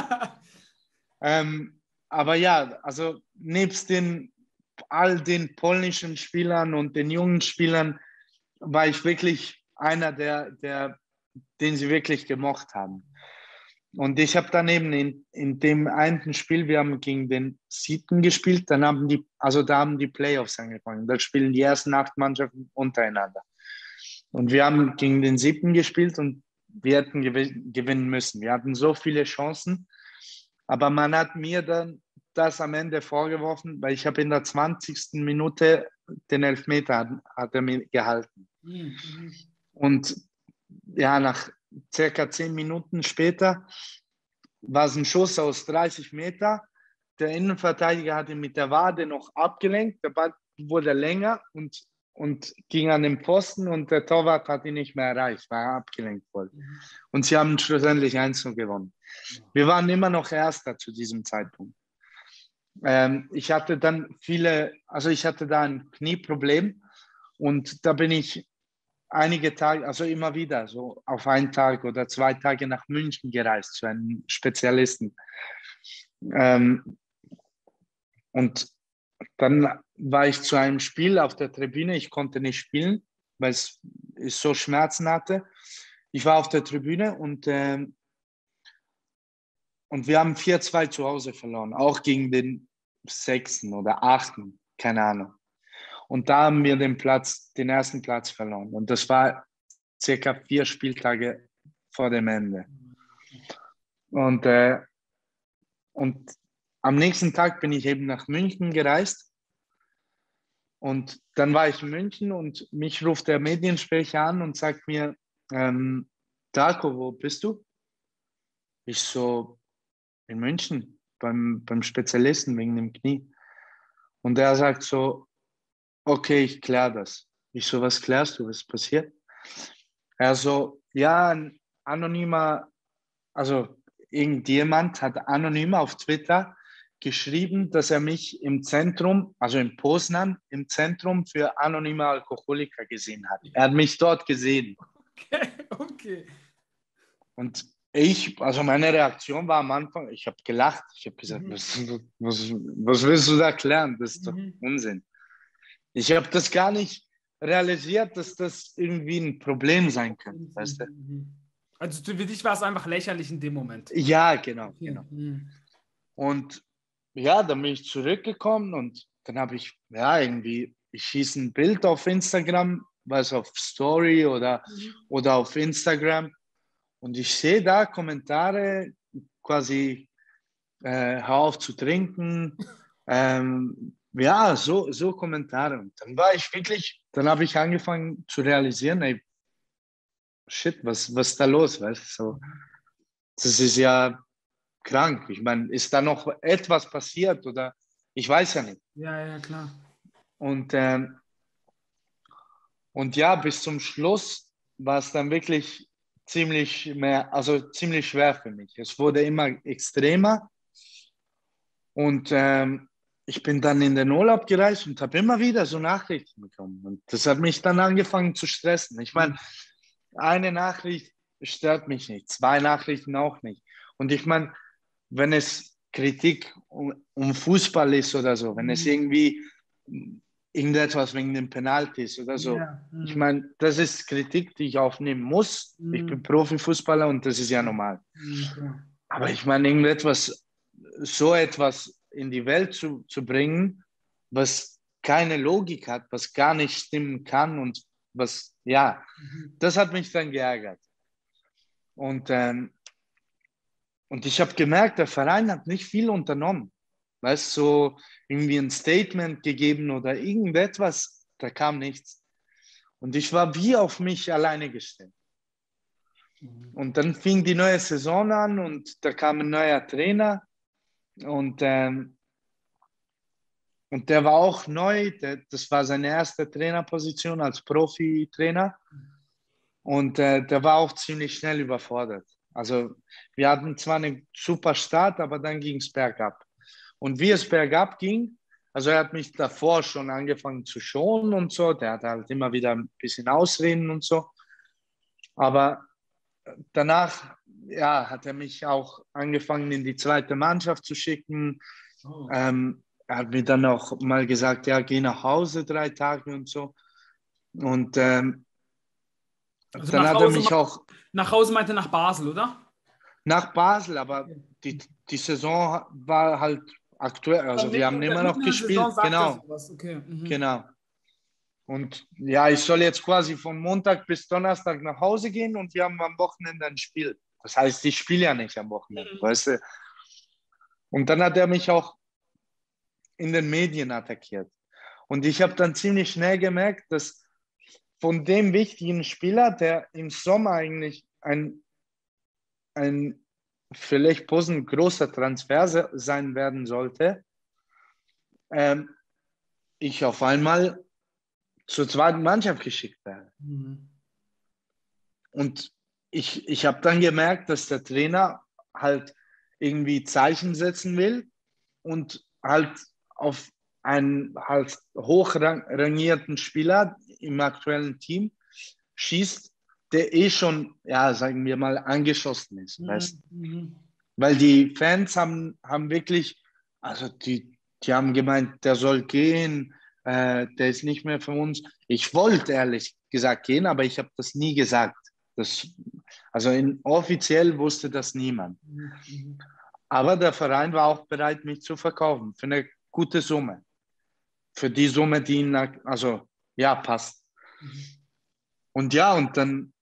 Ähm, aber ja, also nebst den all den polnischen Spielern und den jungen Spielern war ich wirklich einer, der, der, den sie wirklich gemocht haben. Und ich habe dann eben in, in dem einen Spiel, wir haben gegen den Siebten gespielt, dann haben die, also da haben die Playoffs angefangen. Da spielen die ersten acht Mannschaften untereinander. Und wir haben gegen den Siebten gespielt und wir hätten gew gewinnen müssen. Wir hatten so viele Chancen, aber man hat mir dann das am Ende vorgeworfen, weil ich habe in der zwanzigsten Minute den Elfmeter hat, hat er mir gehalten. Mhm. Und ja, nach circa zehn Minuten später war es ein Schuss aus dreißig Meter. Der Innenverteidiger hat ihn mit der Wade noch abgelenkt. Der Ball wurde länger und, und ging an den Pfosten und der Torwart hat ihn nicht mehr erreicht, weil er abgelenkt wurde. Mhm. Und sie haben schlussendlich eins zu null gewonnen. Wir waren immer noch Erster zu diesem Zeitpunkt. Ähm, ich hatte dann viele, also ich hatte da ein Knieproblem und da bin ich einige Tage, also immer wieder, so auf einen Tag oder zwei Tage nach München gereist zu einem Spezialisten. Ähm, und dann war ich zu einem Spiel auf der Tribüne. Ich konnte nicht spielen, weil es so Schmerzen hatte. Ich war auf der Tribüne und, ähm, und wir haben vier zwei zu Hause verloren, auch gegen den Sechsten oder Achten, keine Ahnung. Und da haben wir den Platz, den ersten Platz verloren. Und das war circa vier Spieltage vor dem Ende. Und, äh, und am nächsten Tag bin ich eben nach München gereist. Und dann war ich in München und mich ruft der Mediensprecher an und sagt mir, ähm, Darko, wo bist du? Ich so, in München, beim, beim Spezialisten wegen dem Knie. Und er sagt so, okay, ich kläre das. Ich so, was klärst du, was ist passiert? Er so, ja, ein anonymer, also irgendjemand hat anonym auf Twitter geschrieben, dass er mich im Zentrum, also in Poznan, im Zentrum für anonyme Alkoholiker gesehen hat. Er hat mich dort gesehen. Okay, okay. Und ich, also meine Reaktion war am Anfang, ich habe gelacht. Ich habe gesagt, Mhm. was, was, was willst du da klären? Das ist doch Mhm. Unsinn. Ich habe das gar nicht, realisiert, dass das irgendwie ein Problem sein könnte, weißt du? Also für dich war es einfach lächerlich in dem Moment. Ja, genau, Okay. genau. Mhm. Und ja, dann bin ich zurückgekommen und dann habe ich, ja, irgendwie, ich schieße ein Bild auf Instagram, was auf Story oder, Mhm. oder auf Instagram und ich sehe da Kommentare quasi, äh, hör auf zu trinken, ähm, ja, so, so Kommentare. Und dann war ich wirklich, dann habe ich angefangen zu realisieren, ey, shit, was, was ist da los, weißt du, so, das ist ja krank. Ich meine, ist da noch etwas passiert oder ich weiß ja nicht. Ja, ja, klar. Und, ähm, und ja, bis zum Schluss war es dann wirklich ziemlich mehr, also ziemlich schwer für mich. Es wurde immer extremer und ähm, ich bin dann in den Urlaub gereist und habe immer wieder so Nachrichten bekommen. Und das hat mich dann angefangen zu stressen. Ich meine, eine Nachricht stört mich nicht, zwei Nachrichten auch nicht. Und ich meine, wenn es Kritik um, um Fußball ist oder so, wenn es irgendwie irgendetwas wegen den Penalties oder so, Ja. Mhm. ich meine, das ist Kritik, die ich aufnehmen muss. Mhm. Ich bin Profifußballer und das ist ja normal. Okay. Aber ich meine, irgendetwas, so etwas in die Welt zu, zu bringen, was keine Logik hat, was gar nicht stimmen kann und was, ja, Mhm. das hat mich dann geärgert. Und, ähm, und ich habe gemerkt, der Verein hat nicht viel unternommen. Weißt du, so irgendwie ein Statement gegeben oder irgendetwas, da kam nichts. Und ich war wie auf mich alleine gestellt. Mhm. Und dann fing die neue Saison an und da kam ein neuer Trainer und, ähm, und der war auch neu. Der, das war seine erste Trainerposition als Profi-Trainer und äh, der war auch ziemlich schnell überfordert. Also wir hatten zwar einen super Start, aber dann ging es bergab. Und wie es bergab ging, also er hat mich davor schon angefangen zu schonen und so, der hat halt immer wieder ein bisschen Ausreden und so. Aber danach, ja, hat er mich auch angefangen in die zweite Mannschaft zu schicken. Oh. Ähm, er hat mir dann auch mal gesagt, ja, geh nach Hause drei Tage und so. Und ähm, Also dann nach hat er Hause, mich auch nach Hause meinte nach Basel, oder? nach Basel, aber die, die Saison war halt aktuell, Aber also wir mitten haben in der, immer noch mitten in der Saison gespielt, sagt er genau, sowas. Okay. Mhm. genau. Und ja, ich soll jetzt quasi vom Montag bis Donnerstag nach Hause gehen und wir haben am Wochenende ein Spiel. Das heißt, ich spiele ja nicht am Wochenende, Mhm. weißt du? Und dann hat er mich auch in den Medien attackiert. Und ich habe dann ziemlich schnell gemerkt, dass von dem wichtigen Spieler, der im Sommer eigentlich ein, ein vielleicht ein großer Transfer sein werden sollte, ähm, ich auf einmal zur zweiten Mannschaft geschickt werde. Mhm. Und ich, ich habe dann gemerkt, dass der Trainer halt irgendwie Zeichen setzen will und halt auf einen halt hochrangierten Spieler im aktuellen Team schießt, der eh schon, ja, sagen wir mal, angeschossen ist. Weißt? Mhm. Mhm. Weil die Fans haben, haben wirklich, also die, die haben gemeint, der soll gehen, äh, der ist nicht mehr für uns. Ich wollte ehrlich gesagt gehen, aber ich habe das nie gesagt. Das, also in, offiziell wusste das niemand. Mhm. Aber der Verein war auch bereit, mich zu verkaufen für eine gute Summe. Für die Summe, die ihnen, also ja, passt. Mhm. Und ja, und dann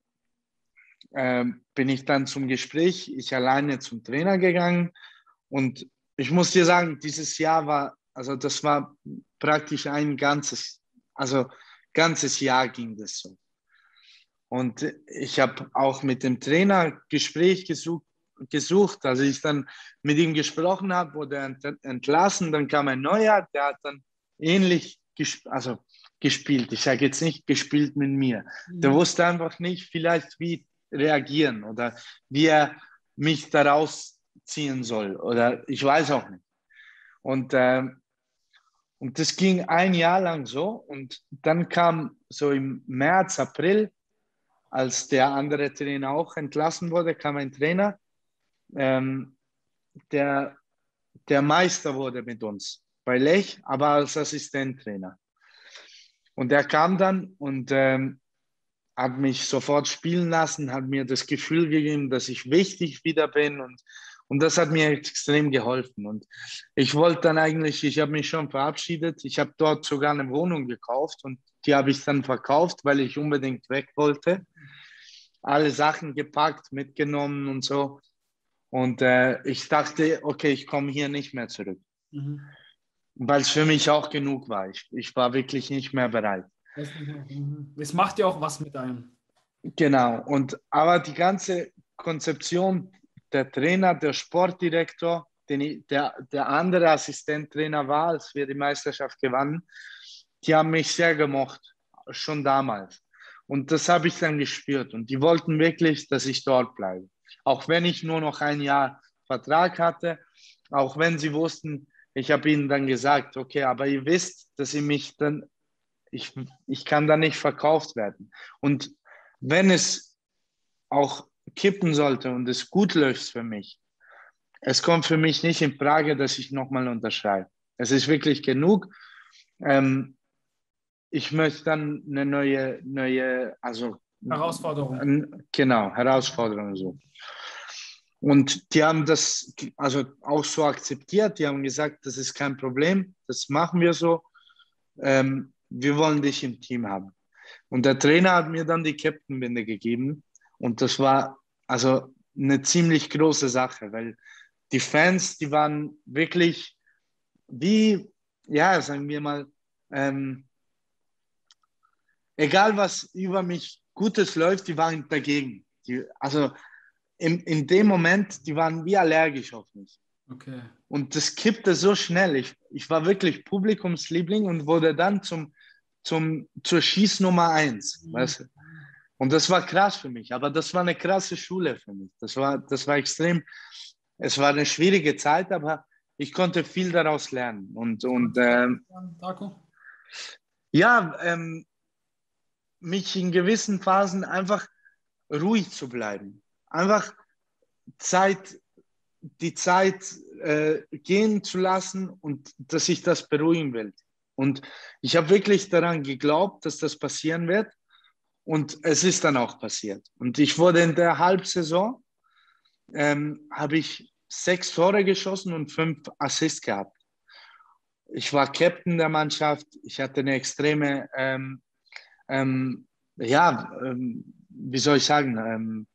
ähm, bin ich dann zum Gespräch, ich alleine zum Trainer gegangen. Und ich muss dir sagen, dieses Jahr war, also das war praktisch ein ganzes, also ganzes Jahr ging das so. Und ich habe auch mit dem Trainer Gespräch gesucht, gesucht. Als ich dann mit ihm gesprochen habe, wurde er entlassen. Dann kam ein neuer, der hat dann ähnlich gesp also gespielt. Ich sage jetzt nicht gespielt mit mir. Der Mhm. wusste einfach nicht vielleicht, wie reagieren oder wie er mich daraus ziehen soll. Oder ich weiß auch nicht. Und, äh, und das ging ein Jahr lang so. Und dann kam so im März, April, als der andere Trainer auch entlassen wurde, kam ein Trainer, ähm, der, der Meister wurde mit uns bei Lech, aber als Assistenttrainer. Und er kam dann und ähm, hat mich sofort spielen lassen, hat mir das Gefühl gegeben, dass ich wichtig wieder bin und, und das hat mir extrem geholfen. Und ich wollte dann eigentlich, ich habe mich schon verabschiedet, ich habe dort sogar eine Wohnung gekauft und die habe ich dann verkauft, weil ich unbedingt weg wollte. Alle Sachen gepackt, mitgenommen und so. Und äh, ich dachte, okay, ich komme hier nicht mehr zurück, Mhm. weil es für mich auch genug war. Ich, ich war wirklich nicht mehr bereit. Das, mhm. Es macht ja auch was mit einem. Genau, und aber die ganze Konzeption, der Trainer, der Sportdirektor, den ich, der, der andere Assistenttrainer war, als wir die Meisterschaft gewannen, die haben mich sehr gemocht, schon damals. Und das habe ich dann gespürt. Und die wollten wirklich, dass ich dort bleibe. Auch wenn ich nur noch ein Jahr Vertrag hatte, auch wenn sie wussten, ich habe ihnen dann gesagt, okay, aber ihr wisst, dass ihr mich dann, ich, ich kann da nicht verkauft werden. Und wenn es auch kippen sollte und es gut läuft für mich, es kommt für mich nicht in Frage, dass ich nochmal unterschreibe. Es ist wirklich genug. Ähm, ich möchte dann eine neue, neue, also Herausforderung. genau, Herausforderung so. Und die haben das also auch so akzeptiert. Die haben gesagt, das ist kein Problem, das machen wir so. Ähm, wir wollen dich im Team haben. Und der Trainer hat mir dann die Captainbinde gegeben. Und das war also eine ziemlich große Sache, weil die Fans, die waren wirklich wie, ja, sagen wir mal, ähm, egal was über mich Gutes läuft, die waren dagegen. Die, also in, in dem Moment, die waren wie allergisch auf mich. Okay. Und das kippte so schnell. Ich, ich war wirklich Publikumsliebling und wurde dann zum, zum, zur Schießnummer eins. Mhm. Weißt du? Und das war krass für mich, aber das war eine krasse Schule für mich. Das war, das war extrem, es war eine schwierige Zeit, aber ich konnte viel daraus lernen. Und, und ähm, Darko? ja, ähm, mich in gewissen Phasen einfach ruhig zu bleiben. Einfach Zeit, die Zeit äh, gehen zu lassen und dass ich das beruhigen will. Und ich habe wirklich daran geglaubt, dass das passieren wird. Und es ist dann auch passiert. Und ich wurde in der Halbsaison, ähm, habe ich sechs Tore geschossen und fünf Assists gehabt. Ich war Captain der Mannschaft. Ich hatte eine extreme, ähm, ähm, ja, ähm, wie soll ich sagen, ähm,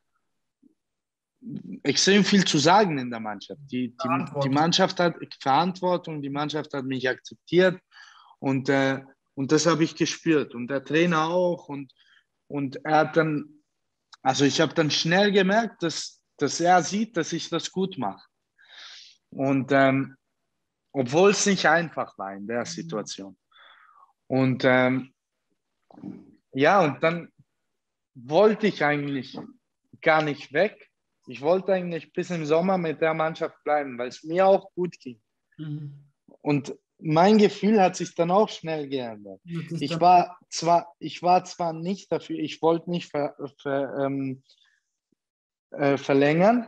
extrem viel zu sagen in der Mannschaft. Die, die, die Verantwortung. Mannschaft hat Verantwortung, die Mannschaft hat mich akzeptiert und, äh, und das habe ich gespürt. Und der Trainer auch. Und, und er hat dann, also ich habe dann schnell gemerkt, dass, dass er sieht, dass ich das gut mache. Und ähm, obwohl es nicht einfach war in der Situation. Und ähm, ja, und dann wollte ich eigentlich gar nicht weg. Ich wollte eigentlich bis im Sommer mit der Mannschaft bleiben, weil es mir auch gut ging. Mhm. Und mein Gefühl hat sich dann auch schnell geändert. Das ist Ich dann, war zwar, ich war zwar nicht dafür, ich wollte nicht ver, ver, ähm, äh, verlängern,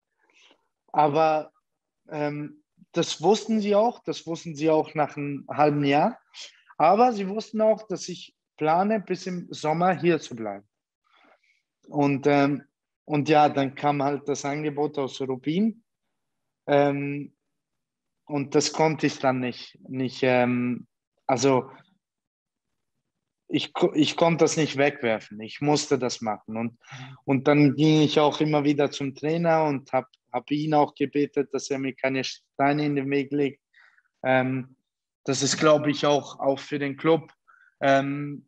aber ähm, das wussten sie auch, das wussten sie auch nach einem halben Jahr. Aber sie wussten auch, dass ich plane, bis im Sommer hier zu bleiben. Und, ähm, und ja, dann kam halt das Angebot aus Rubin. Ähm, und das konnte ich dann nicht, nicht ähm, also ich, ich konnte das nicht wegwerfen. Ich musste das machen. Und, und dann ging ich auch immer wieder zum Trainer und habe hab ihn auch gebetet, dass er mir keine Steine in den Weg legt. Ähm, das ist, glaube ich, auch, auch für den Club ähm,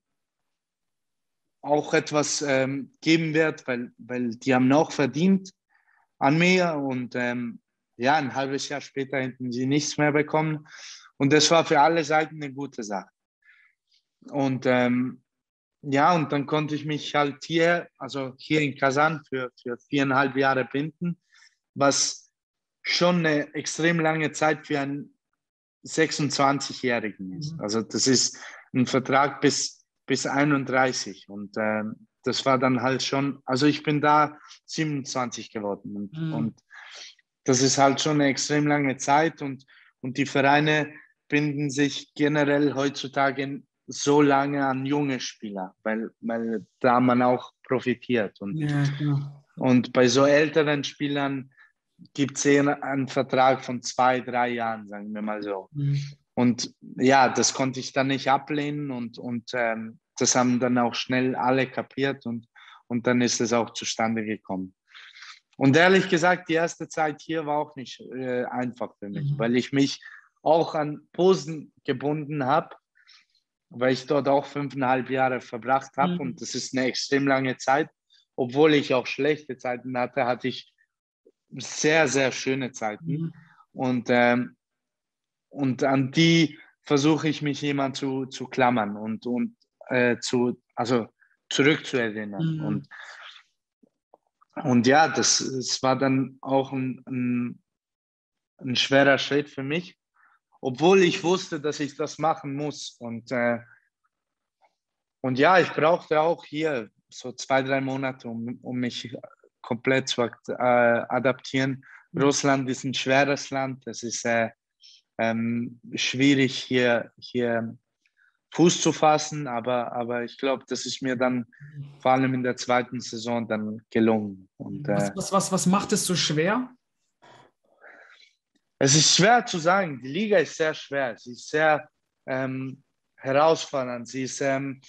auch etwas ähm, geben wird, weil, weil die haben auch verdient an mir. Und ähm, ja, ein halbes Jahr später hätten sie nichts mehr bekommen. Und das war für alle Seiten eine gute Sache. Und ähm, ja, und dann konnte ich mich halt hier, also hier in Kasan für, für viereinhalb Jahre binden, was schon eine extrem lange Zeit für einen sechsundzwanzigjährigen ist. mhm. Also das ist ein Vertrag bis, bis einunddreißig und ähm, das war dann halt schon, also ich bin da siebenundzwanzig geworden und, Mhm. und das ist halt schon eine extrem lange Zeit und, und die Vereine binden sich generell heutzutage so lange an junge Spieler, weil, weil da man auch profitiert. Und, Ja, genau. und bei so älteren Spielern gibt es eher einen Vertrag von zwei, drei Jahren, sagen wir mal so. Mhm. Und ja, das konnte ich dann nicht ablehnen und, und ähm, das haben dann auch schnell alle kapiert und, und dann ist es auch zustande gekommen. Und ehrlich gesagt, die erste Zeit hier war auch nicht äh, einfach für mich, Mhm. weil ich mich auch an Posen gebunden habe, weil ich dort auch fünfeinhalb Jahre verbracht habe Mhm. und das ist eine extrem lange Zeit. Obwohl ich auch schlechte Zeiten hatte, hatte ich sehr, sehr schöne Zeiten. Mhm. Und, ähm, und an die versuche ich mich immer zu, zu klammern und, und äh, zu, also zurückzuerinnern. Mhm. Und, und ja, das, das war dann auch ein, ein, ein schwerer Schritt für mich, obwohl ich wusste, dass ich das machen muss. Und, äh, und ja, ich brauchte auch hier so zwei, drei Monate, um, um mich komplett zu äh, adaptieren. Mhm. Russland ist ein schweres Land. Es ist äh, ähm, schwierig, hier, hier Fuß zu fassen, aber, aber ich glaube, das ist mir dann vor allem in der zweiten Saison dann gelungen. Und Was, äh, was, was, was macht es so schwer? es ist schwer zu sagen. Die Liga ist sehr schwer. Sie ist sehr ähm, herausfordernd. Sie ist ähm,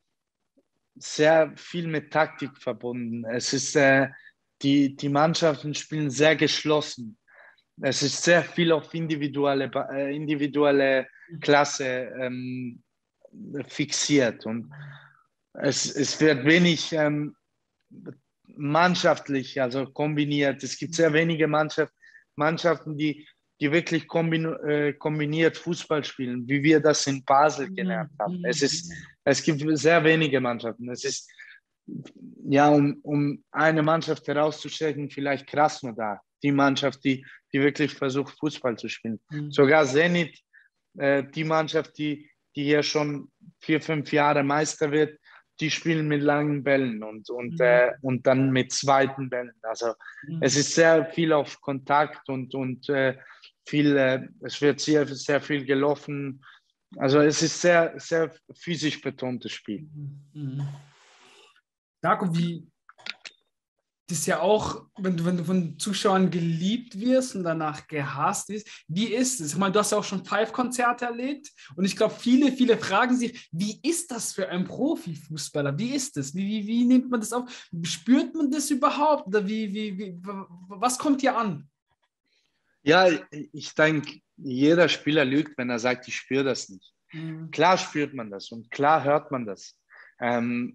sehr viel mit Taktik verbunden. Es ist, äh, die, die Mannschaften spielen sehr geschlossen. Es ist sehr viel auf individuelle, äh, individuelle Klasse ähm, fixiert und es, es wird wenig ähm, mannschaftlich, also kombiniert. Es gibt sehr wenige Mannschaft, Mannschaften, die, die wirklich kombin, äh, kombiniert Fußball spielen, wie wir das in Basel Mhm. gelernt haben. Es ist, Mhm. es gibt sehr wenige Mannschaften. Es ist, ja, um, um eine Mannschaft herauszustechen, vielleicht Krasnodar, die Mannschaft, die, die wirklich versucht, Fußball zu spielen. Mhm. Sogar Zenit, äh, die Mannschaft, die, die hier schon vier, fünf Jahre Meister wird, die spielen mit langen Bällen und, und, Mhm. äh, und dann mit zweiten Bällen. Also es Mhm. ist sehr viel auf Kontakt und, und äh, viel, äh, es wird sehr, sehr viel gelaufen. Also es ist sehr, sehr physisch betontes Spiel. Mhm. Darko, wie das ist ja auch, wenn du, wenn du von Zuschauern geliebt wirst und danach gehasst wirst, wie ist es? Ich meine, du hast ja auch schon Five-Konzerte erlebt und ich glaube, viele, viele fragen sich, wie ist das für einen Profifußballer? Wie ist das? Wie, wie, wie nimmt man das auf? Spürt man das überhaupt? Oder wie, wie, wie, was kommt dir an? Ja, ich denke, jeder Spieler lügt, wenn er sagt, ich spüre das nicht. Mhm. Klar spürt man das und klar hört man das. Ähm,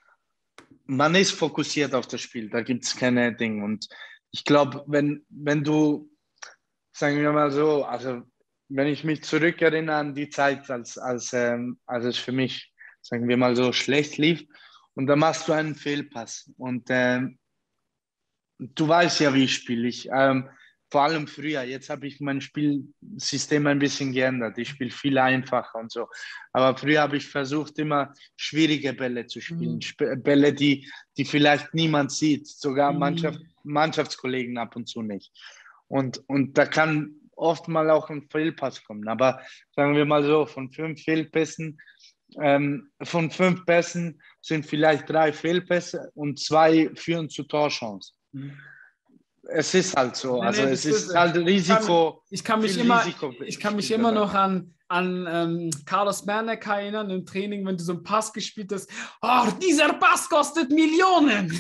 man ist fokussiert auf das Spiel, da gibt es keine Dinge. Und ich glaube, wenn, wenn du, sagen wir mal so, also wenn ich mich zurückerinnere an die Zeit, als, als, ähm, als es für mich, sagen wir mal so, schlecht lief, und da machst du einen Fehlpass. Und ähm, du weißt ja, wie ich spiele. Ich, ähm, vor allem früher. Jetzt habe ich mein Spielsystem ein bisschen geändert. Ich spiele viel einfacher und so. Aber früher habe ich versucht, immer schwierige Bälle zu spielen. Mhm. Sp Bälle, die, die vielleicht niemand sieht. Sogar Mannschaft, Mhm. Mannschaftskollegen ab und zu nicht. Und, und da kann oft mal auch ein Fehlpass kommen. Aber sagen wir mal so, von fünf Fehlpässen, ähm, von fünf Pässen sind vielleicht drei Fehlpässe und zwei führen zu Torchancen. Mhm. Es ist halt so. Nee, Also nee, es das ist ist es. halt Ich kann, Risiko, ich kann mich viel immer, Risiko ich kann mich spielt immer dabei. noch an, an ähm, Carlos Berneck erinnern im Training, wenn du so einen Pass gespielt hast. Oh, dieser Pass kostet Millionen.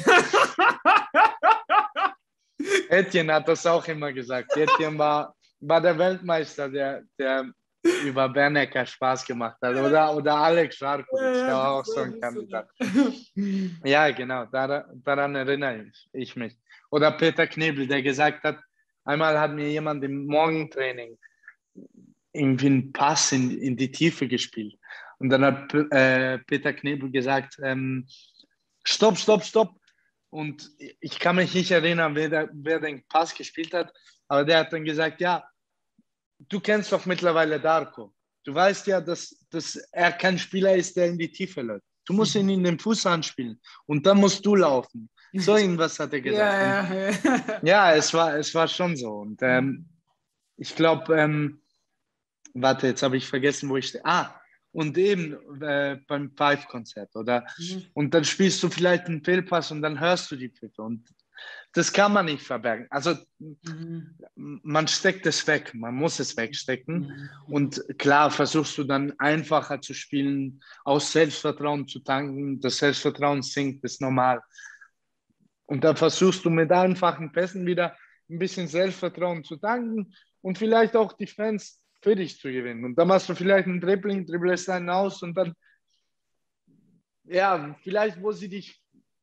Etienne hat das auch immer gesagt. Etienne war, war der Weltmeister, der, der über Bernecker Spaß gemacht hat. Oder, oder Alex Ja, Žarković, ja, der war das auch so so, ein das so. Kandidat. Ja, genau, daran, daran erinnere ich, ich mich. Oder Peter Knebel, der gesagt hat, einmal hat mir jemand im Morgentraining irgendwie einen Pass in, in die Tiefe gespielt. Und dann hat äh, Peter Knebel gesagt, ähm, stopp, stopp, stopp. Und ich kann mich nicht erinnern, wer, der, wer den Pass gespielt hat, aber der hat dann gesagt, ja, du kennst doch mittlerweile Darko. Du weißt ja, dass, dass er kein Spieler ist, der in die Tiefe läuft. Du musst ihn in den Fuß anspielen und dann musst du laufen. So irgendwas hat er gesagt. Und Ja, ja, ja. ja, es war, es war schon so. Und ähm, ich glaube, ähm, warte, jetzt habe ich vergessen, wo ich stehe. Ah, und eben äh, beim Five-Konzert, oder? Mhm. Und dann spielst du vielleicht einen Fehlpass und dann hörst du die Pfiffe. Und das kann man nicht verbergen. Also Mhm. man steckt es weg, man muss es wegstecken. Mhm. Und klar versuchst du dann einfacher zu spielen, aus Selbstvertrauen zu tanken. Das Selbstvertrauen sinkt, ist normal. Und dann versuchst du mit einfachen Pässen wieder ein bisschen Selbstvertrauen zu tanken und vielleicht auch die Fans für dich zu gewinnen. Und dann machst du vielleicht ein Dribbling, dribblest einen aus und dann, ja, vielleicht, wo sie dich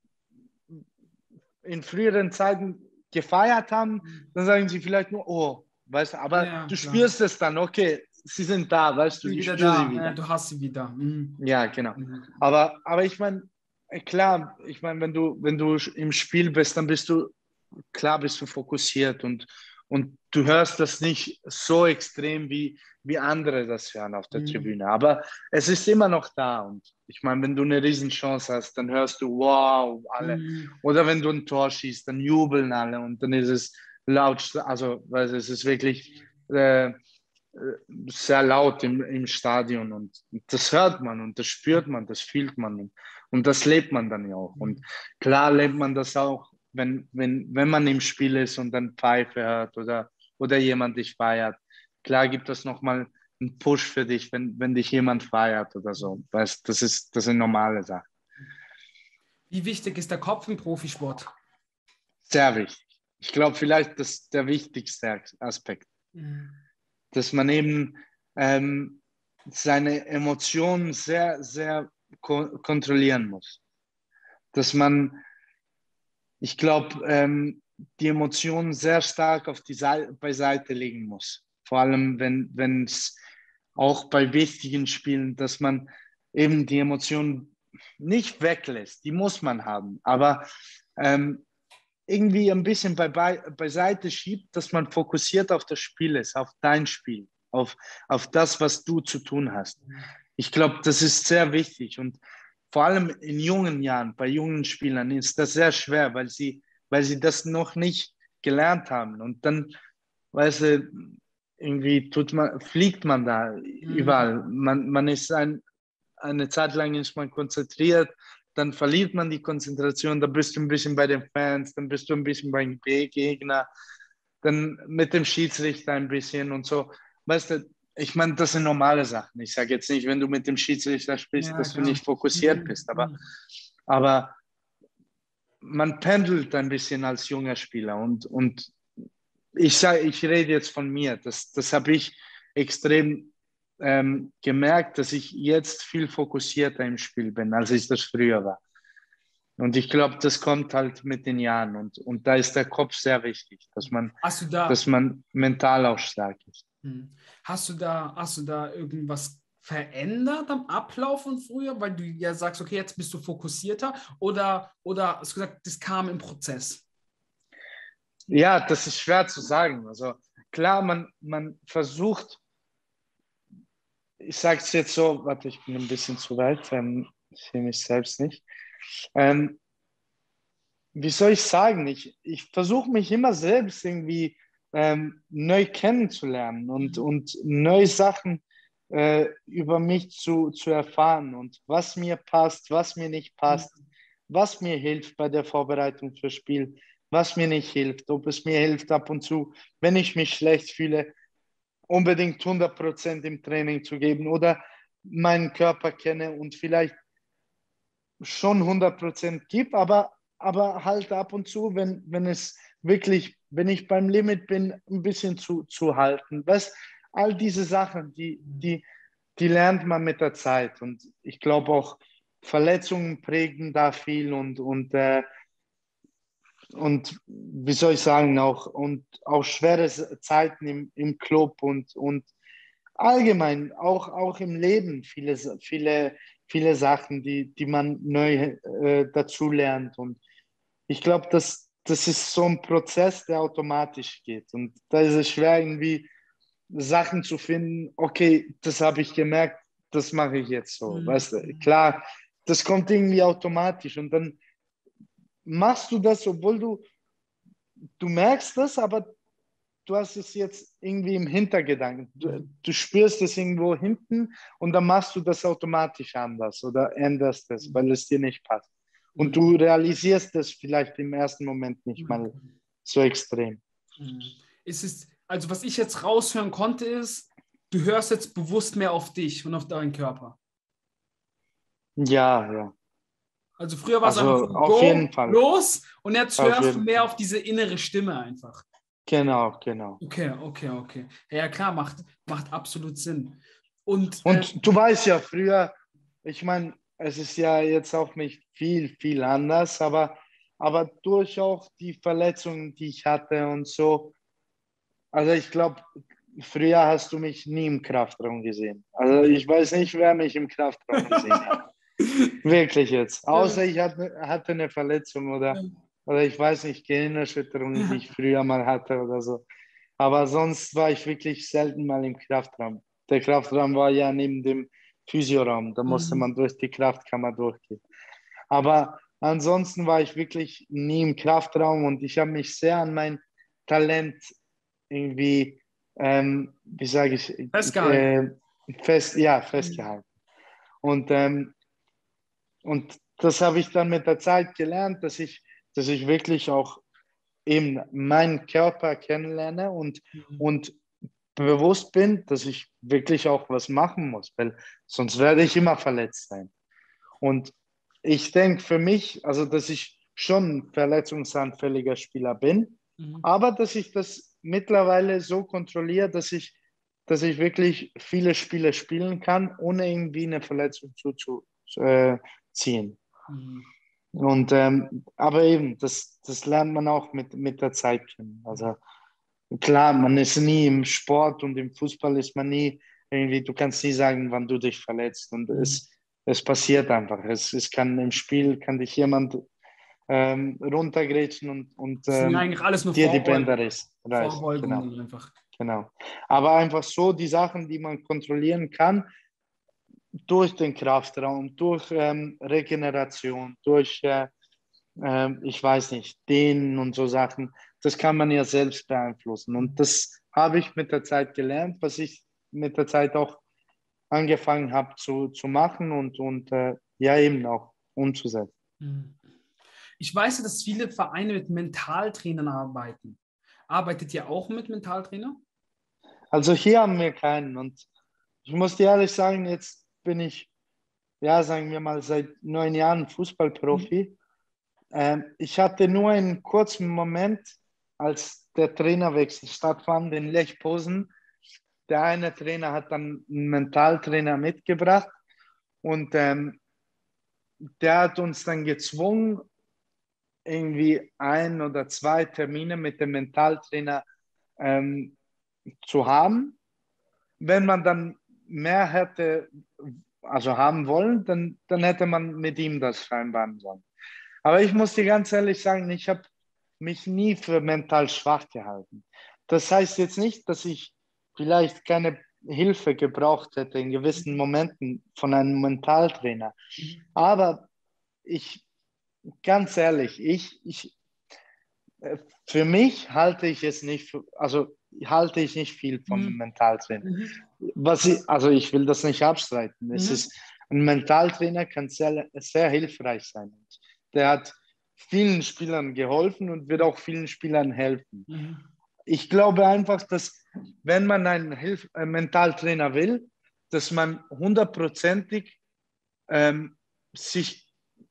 in früheren Zeiten gefeiert haben, dann sagen sie vielleicht nur, oh, weißt du, aber Ja, du klar. spürst es dann, okay, sie sind da, weißt du, Bin ich wieder spüre sie da. Ja, wieder. du hast sie wieder. Mhm. Ja, genau. Mhm. Aber, aber ich meine, klar, ich meine, wenn du, wenn du im Spiel bist, dann bist du, klar bist du fokussiert und, und du hörst das nicht so extrem, wie, wie andere das hören auf der Mhm. Tribüne. Aber es ist immer noch da. Und ich meine, wenn du eine Riesenchance hast, dann hörst du, wow, alle. Mhm. Oder wenn du ein Tor schießt, dann jubeln alle und dann ist es laut, also weil es ist wirklich äh, sehr laut im, im Stadion und das hört man und das spürt man, das fühlt man und das lebt man dann ja auch. Und klar lebt man das auch, wenn, wenn, wenn man im Spiel ist und dann Pfeife hört oder, oder jemand dich feiert. Klar gibt das nochmal einen Push für dich, wenn, wenn dich jemand feiert oder so. Weißt, das ist, das sind normale Sachen. Wie wichtig ist der Kopf im Profisport? Sehr wichtig. Ich glaube, vielleicht das ist der wichtigste Aspekt, Mhm. dass man eben ähm, seine Emotionen sehr, sehr ko kontrollieren muss. Dass man, ich glaube, ähm, die Emotionen sehr stark auf die Seite, beiseite legen muss. Vor allem, wenn wenn es auch bei wichtigen Spielen, dass man eben die Emotionen nicht weglässt. Die muss man haben, aber ähm, irgendwie ein bisschen bei, bei, beiseite schiebt, dass man fokussiert auf das Spiel ist, auf dein Spiel, auf, auf das, was du zu tun hast. Ich glaube, das ist sehr wichtig und vor allem in jungen Jahren, bei jungen Spielern ist das sehr schwer, weil sie, weil sie das noch nicht gelernt haben und dann, weißt du, irgendwie tut man, fliegt man da Mhm. überall. Man, man ist ein, eine Zeit lang ist man konzentriert, dann verliert man die Konzentration, dann bist du ein bisschen bei den Fans, dann bist du ein bisschen beim Gegner, dann mit dem Schiedsrichter ein bisschen und so. Weißt du, ich meine, das sind normale Sachen. Ich sage jetzt nicht, wenn du mit dem Schiedsrichter sprichst, Ja, dass du klar. nicht fokussiert Mhm. bist, aber, Mhm. aber man pendelt ein bisschen als junger Spieler und, und ich sage, ich rede jetzt von mir. Das, das habe ich extrem ähm, gemerkt, dass ich jetzt viel fokussierter im Spiel bin, als ich das früher war. Und ich glaube, das kommt halt mit den Jahren. Und, und da ist der Kopf sehr wichtig, dass man, Hast du da, dass man mental auch stark ist. mhm. hast du da, hast du da irgendwas verändert am Ablauf von früher, weil du ja sagst, okay, jetzt bist du fokussierter oder, oder hast du gesagt, das kam im Prozess? Ja, das ist schwer zu sagen. Also klar, man, man versucht, ich sage es jetzt so, warte, ich bin ein bisschen zu weit, ähm, ich sehe mich selbst nicht. Ähm, wie soll ich sagen, ich, ich versuche mich immer selbst irgendwie ähm, neu kennenzulernen und, Mhm. und neue Sachen äh, über mich zu, zu erfahren und was mir passt, was mir nicht passt, Mhm. was mir hilft bei der Vorbereitung fürs Spiel, was mir nicht hilft, ob es mir hilft ab und zu, wenn ich mich schlecht fühle, unbedingt hundert Prozent im Training zu geben oder meinen Körper kenne und vielleicht schon hundert Prozent gebe, aber, aber halt ab und zu, wenn, wenn es wirklich, wenn ich beim Limit bin, ein bisschen zu, zu halten. Was, all diese Sachen, die, die, die lernt man mit der Zeit. Und ich glaube auch, Verletzungen prägen da viel und, und, äh, und wie soll ich sagen, auch, und auch schwere Zeiten im, im Club und, und allgemein, auch, auch im Leben, viele, viele, viele Sachen, die, die man neu äh, dazu lernt. Und ich glaube, das, das ist so ein Prozess, der automatisch geht. Und da ist es schwer, irgendwie Sachen zu finden, okay, das habe ich gemerkt, das mache ich jetzt so. Weißt du, Mhm. klar, das kommt irgendwie automatisch. Und dann machst du das, obwohl du, du merkst das, aber du hast es jetzt irgendwie im Hintergedanken. Du, du spürst es irgendwo hinten und dann machst du das automatisch anders oder änderst es, weil es dir nicht passt. Und du realisierst es vielleicht im ersten Moment nicht mal so extrem. Es ist, also was ich jetzt raushören konnte, ist, du hörst jetzt bewusst mehr auf dich und auf deinen Körper. Ja, ja. Also früher war es Also einfach so, auf jeden go, Fall. los, und jetzt Auf hörst du jeden mehr Fall. auf diese innere Stimme einfach. Genau, genau. Okay, okay, okay. Ja, klar, macht, macht absolut Sinn. Und äh, Und du weißt ja, früher, ich meine, es ist ja jetzt auch nicht viel, viel anders, aber, aber durch auch die Verletzungen, die ich hatte und so, also ich glaube, früher hast du mich nie im Kraftraum gesehen. Also ich weiß nicht, wer mich im Kraftraum gesehen hat. Wirklich jetzt. Außer ich hatte, hatte eine Verletzung oder, oder ich weiß nicht, Gehirnerschütterung, die ich früher mal hatte oder so. Aber sonst war ich wirklich selten mal im Kraftraum. Der Kraftraum war ja neben dem Physioraum. Da musste man durch die Kraftkammer durchgehen. Aber ansonsten war ich wirklich nie im Kraftraum und ich habe mich sehr an mein Talent irgendwie, ähm, wie sage ich, festgehalten. äh, fest, ja, festgehalten. Und, ähm, und das habe ich dann mit der Zeit gelernt, dass ich, dass ich wirklich auch eben meinen Körper kennenlerne und, Mhm. und bewusst bin, dass ich wirklich auch was machen muss, weil sonst werde ich immer verletzt sein. Und ich denke für mich, also dass ich schon ein verletzungsanfälliger Spieler bin, Mhm. aber dass ich das mittlerweile so kontrolliere, dass ich, dass ich wirklich viele Spiele spielen kann, ohne irgendwie eine Verletzung zuzuziehen. Mhm. Und ähm, aber eben, das, das lernt man auch mit, mit der Zeit kennen. Also klar, man ist nie im Sport und im Fußball ist man nie irgendwie, du kannst nie sagen, wann du dich verletzt. Und Mhm. es, es passiert einfach. Es, es kann im Spiel, kann dich jemand ähm, runtergrätschen und, und Das sind ja ähm, eigentlich alles nur dir die Vorbeugen, Bänder reißen. Genau, Vorbeugungen einfach. genau. Aber einfach so die Sachen, die man kontrollieren kann, durch den Kraftraum, durch ähm, Regeneration, durch, äh, äh, ich weiß nicht, Dehnen und so Sachen, das kann man ja selbst beeinflussen. Und das habe ich mit der Zeit gelernt, was ich mit der Zeit auch angefangen habe zu, zu machen und, und äh, ja eben auch umzusetzen. Mhm. Ich weiß ja, dass viele Vereine mit Mentaltrainern arbeiten. Arbeitet ihr auch mit Mentaltrainer? Also hier haben wir keinen. Und ich muss dir ehrlich sagen, jetzt bin ich, ja, sagen wir mal, seit neun Jahren Mhm. Fußballprofi. Ähm, ich hatte nur einen kurzen Moment, als der Trainerwechsel stattfand in Lech Posen. Der eine Trainer hat dann einen Mentaltrainer mitgebracht und ähm, der hat uns dann gezwungen, irgendwie ein oder zwei Termine mit dem Mentaltrainer ähm, zu haben. Wenn man dann mehr hätte, also haben wollen, dann, dann hätte man mit ihm das vereinbaren sollen. Aber ich muss dir ganz ehrlich sagen, ich habe mich nie für mental schwach gehalten. Das heißt jetzt nicht, dass ich vielleicht keine Hilfe gebraucht hätte in gewissen Momenten von einem Mentaltrainer. Mhm. Aber ich, ganz ehrlich, ich, ich, äh, für mich halte ich es nicht, für, also halte ich nicht viel vom Mhm. Mentaltrainer. Mhm. Was ich, also ich will das nicht abstreiten. Es Mhm. ist, ein Mentaltrainer kann sehr, sehr hilfreich sein. Der hat vielen Spielern geholfen und wird auch vielen Spielern helfen. Mhm. Ich glaube einfach, dass wenn man einen, Hilf einen Mentaltrainer will, dass man hundertprozentig ähm, sich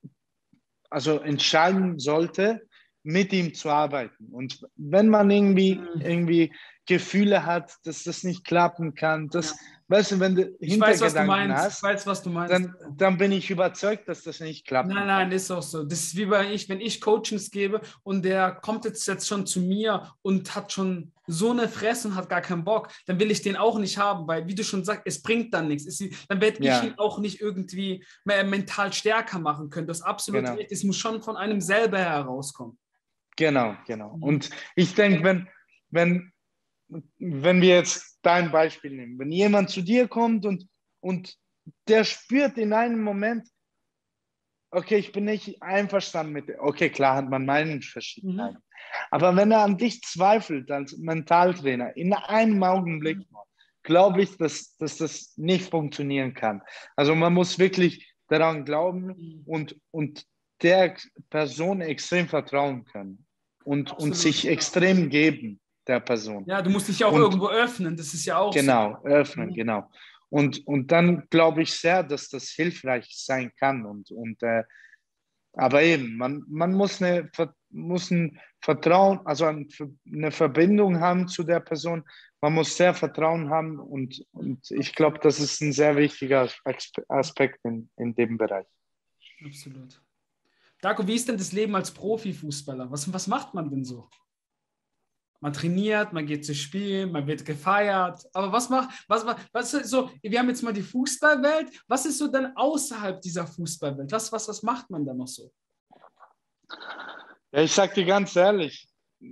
also entscheiden sollte, mit ihm zu arbeiten. Und wenn man irgendwie, Mhm. irgendwie Gefühle hat, dass das nicht klappen kann, Ja. dass, weißt du, wenn du Ich weiß, was du Hintergedanken meinst. Ich hast, weiß, was du meinst. dann, dann bin ich überzeugt, dass das nicht Nein, klappen nein, kann. ist auch so. Das ist wie bei ich, wenn ich Coachings gebe und der kommt jetzt, jetzt schon zu mir und hat schon so eine Fresse und hat gar keinen Bock, dann will ich den auch nicht haben, weil, wie du schon sagst, es bringt dann nichts. Es, dann werde ich ihn Ja, auch nicht irgendwie mehr mental stärker machen können. Du hast absolut genau, recht. Es muss schon von einem selber herauskommen. genau, genau. Mhm. Und ich denke, wenn, wenn, wenn wir jetzt dein Beispiel nehmen, wenn jemand zu dir kommt und, und der spürt in einem Moment, okay, ich bin nicht einverstanden mit, okay, klar hat man Mhm. Meinungsverschiedenheiten, Aber wenn er an dich zweifelt als Mentaltrainer, in einem Augenblick, glaube ich, dass, dass das nicht funktionieren kann. Also man muss wirklich daran glauben und, und der Person extrem vertrauen können und, und Absolut. sich extrem geben, der Person. Ja, du musst dich ja auch Und irgendwo öffnen, das ist ja auch so. genau, öffnen, Mhm. genau. Und, und dann glaube ich sehr, dass das hilfreich sein kann. Und, und, äh, aber eben, man, man muss, eine, muss ein Vertrauen, also eine Verbindung haben zu der Person. Man muss sehr Vertrauen haben und, und ich glaube, das ist ein sehr wichtiger Aspekt in, in dem Bereich. Absolut. Darko, wie ist denn das Leben als Profifußballer? Was, was macht man denn so? Man trainiert, man geht zu Spielen, man wird gefeiert. Aber was macht, was, was, was ist so, wir haben jetzt mal die Fußballwelt. Was ist so dann außerhalb dieser Fußballwelt? Was, was, was macht man da noch so? Ja, ich sag dir ganz ehrlich,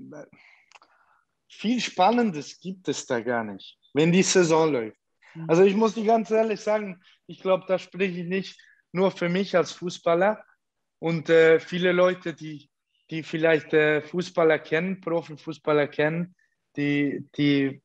viel Spannendes gibt es da gar nicht, wenn die Saison läuft. Also ich muss dir ganz ehrlich sagen, ich glaube, da spreche ich nicht nur für mich als Fußballer und äh, viele Leute, die, die vielleicht äh, Fußballer kennen, Profifußballer kennen, die, die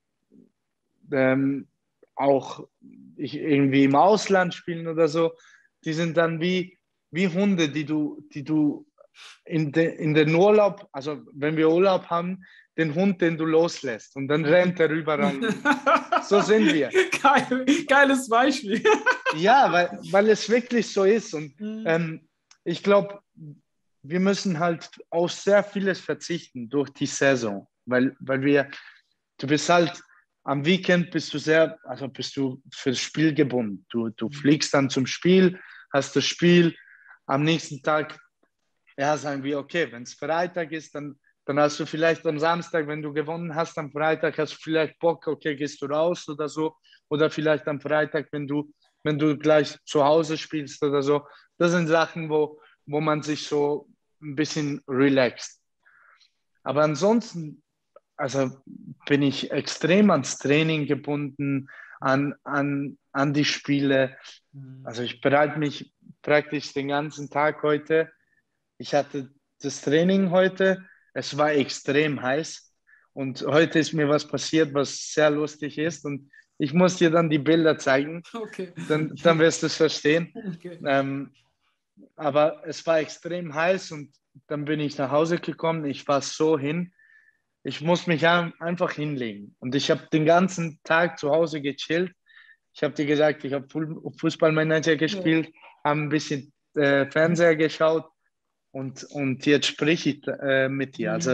ähm, auch ich, irgendwie im Ausland spielen oder so, die sind dann wie, wie Hunde, die du, die du in, de, in den Urlaub, also wenn wir Urlaub haben, den Hund, den du loslässt und dann rennt er überall. So sind wir. Geil, geiles Beispiel. Ja, weil, weil es wirklich so ist. Und ähm, ich glaube, wir müssen halt auf sehr vieles verzichten durch die Saison, weil, weil wir, du bist halt am Weekend bist du sehr, also bist du fürs Spiel gebunden. Du, du fliegst dann zum Spiel, hast das Spiel, am nächsten Tag, ja, sagen wir, okay, wenn es Freitag ist, dann, dann hast du vielleicht am Samstag, wenn du gewonnen hast, am Freitag hast du vielleicht Bock, okay, gehst du raus oder so. Oder vielleicht am Freitag, wenn du, wenn du gleich zu Hause spielst oder so. Das sind Sachen, wo, wo man sich so ein bisschen relaxt. Aber ansonsten, also bin ich extrem ans Training gebunden, an, an, an die Spiele. Also ich bereite mich praktisch den ganzen Tag heute. Ich hatte das Training heute. Es war extrem heiß. Und heute ist mir was passiert, was sehr lustig ist. Und ich muss dir dann die Bilder zeigen. Okay. Dann, dann wirst du es verstehen. Okay. Ähm, aber es war extrem heiß und dann bin ich nach Hause gekommen. Ich war so hin. Ich muss mich einfach hinlegen. Und ich habe den ganzen Tag zu Hause gechillt. Ich habe dir gesagt, ich habe Fußballmanager gespielt, habe ein bisschen äh, Fernseher geschaut und, und jetzt spreche ich äh, mit dir. Also,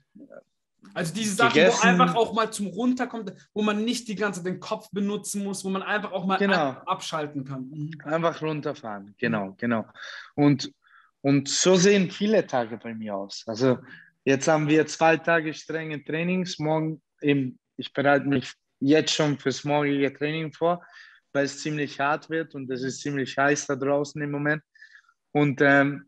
also diese Sachen, wo einfach gegessen, auch mal zum Runterkommt, wo man nicht die ganze Zeit den Kopf benutzen muss, wo man einfach auch mal genau, abschalten kann. Mhm. einfach runterfahren. Genau, genau. Und, und so sehen viele Tage bei mir aus. Also jetzt haben wir zwei Tage strenge Trainings. Morgen eben, ich bereite mich jetzt schon fürs morgige Training vor, weil es ziemlich hart wird und es ist ziemlich heiß da draußen im Moment. Und, ähm,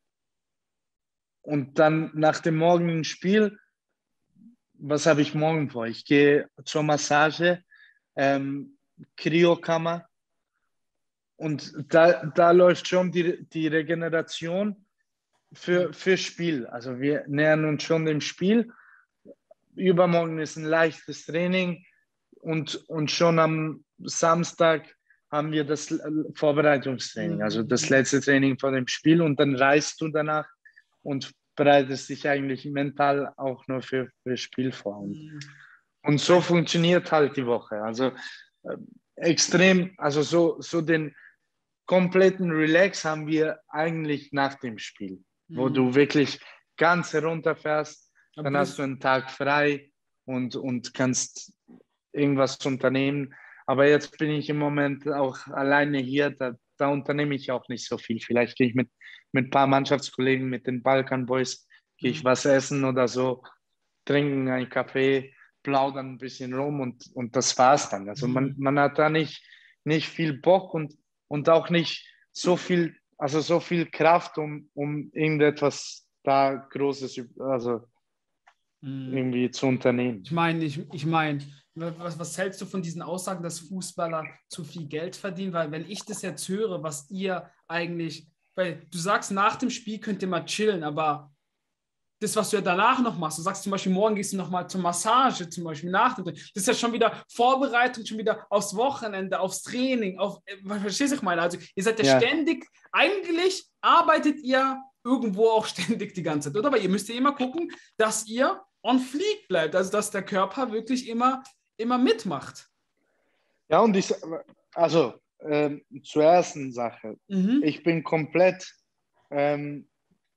und dann nach dem morgigen Spiel, was habe ich morgen vor? Ich gehe zur Massage, ähm, Kryokammer. Und da, da läuft schon die, die Regeneration für, für Spiel. Also wir nähern uns schon dem Spiel. Übermorgen ist ein leichtes Training und, und schon am Samstag haben wir das Vorbereitungstraining, also das letzte Training vor dem Spiel und dann reist du danach und bereitest dich eigentlich mental auch nur für, für das Spiel vor. Und, und so funktioniert halt die Woche. Also äh, extrem, also so, so den kompletten Relax haben wir eigentlich nach dem Spiel, wo Mhm. du wirklich ganz herunterfährst, Aber dann hast du einen Tag frei und, und kannst irgendwas unternehmen. Aber jetzt bin ich im Moment auch alleine hier, da, da unternehme ich auch nicht so viel. Vielleicht gehe ich mit, mit ein paar Mannschaftskollegen, mit den Balkan Boys, gehe ich was essen oder so, trinken einen Kaffee, plaudern ein bisschen rum und, und das war's dann. Also man, man hat da nicht, nicht viel Bock und, und auch nicht so viel, also so viel Kraft, um, um irgendetwas da Großes, also irgendwie zu unternehmen. Ich meine, ich, ich meine, was, was hältst du von diesen Aussagen, dass Fußballer zu viel Geld verdienen? Weil wenn ich das jetzt höre, was ihr eigentlich, weil du sagst, nach dem Spiel könnt ihr mal chillen, aber das, was du ja danach noch machst. Du sagst zum Beispiel, morgen gehst du nochmal zur Massage, zum Beispiel nach dem Training. Das ist ja schon wieder Vorbereitung, schon wieder aufs Wochenende, aufs Training. Auf, verstehst du, ich meine? Also ihr seid ja, ja ständig, eigentlich arbeitet ihr irgendwo auch ständig die ganze Zeit, oder? Aber ihr müsst ja immer gucken, dass ihr on fleek bleibt, also dass der Körper wirklich immer, immer mitmacht. Ja, und ich, also ähm, zur ersten Sache. Mhm. Ich bin komplett, ähm,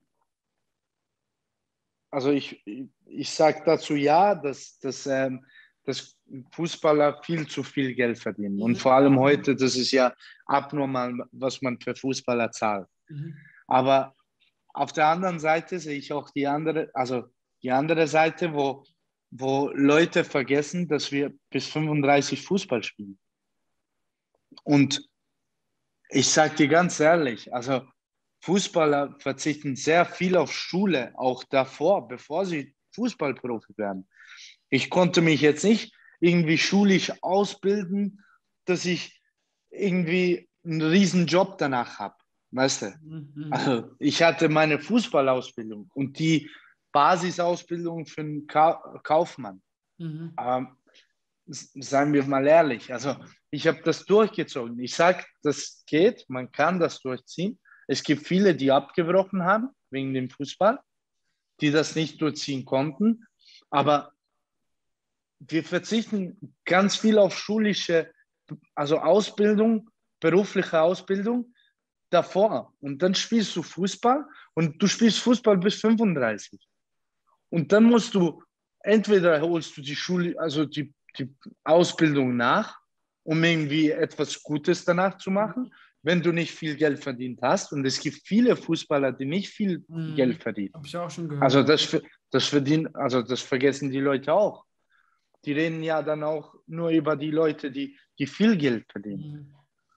also ich, ich sage dazu ja, dass, dass, ähm, dass Fußballer viel zu viel Geld verdienen. Mhm. Und vor allem heute, das ist ja abnormal, was man für Fußballer zahlt. Mhm. Aber auf der anderen Seite sehe ich auch die andere, also die andere Seite, wo, wo Leute vergessen, dass wir bis fünfunddreißig Fußball spielen. Und ich sage dir ganz ehrlich, also Fußballer verzichten sehr viel auf Schule, auch davor, bevor sie Fußballprofi werden. Ich konnte mich jetzt nicht irgendwie schulisch ausbilden, dass ich irgendwie einen riesen Job danach habe, weißt du? Mhm. Also ich hatte meine Fußballausbildung und die Basisausbildung für einen Ka- Kaufmann. Mhm. Ähm, seien wir mal ehrlich, also ich habe das durchgezogen. Ich sage, das geht, man kann das durchziehen. Es gibt viele, die abgebrochen haben wegen dem Fußball, die das nicht durchziehen konnten. Aber wir verzichten ganz viel auf schulische, also Ausbildung, berufliche Ausbildung davor. Und dann spielst du Fußball und du spielst Fußball bis fünfunddreißig. Und dann musst du, entweder holst du die Schule, also die, die Ausbildung nach, um irgendwie etwas Gutes danach zu machen, wenn du nicht viel Geld verdient hast. Und es gibt viele Fußballer, die nicht viel mhm. Geld verdienen. Habe ich auch schon gehört. Also das, das verdienen, also das vergessen die Leute auch. Die reden ja dann auch nur über die Leute, die, die viel Geld verdienen. Mhm.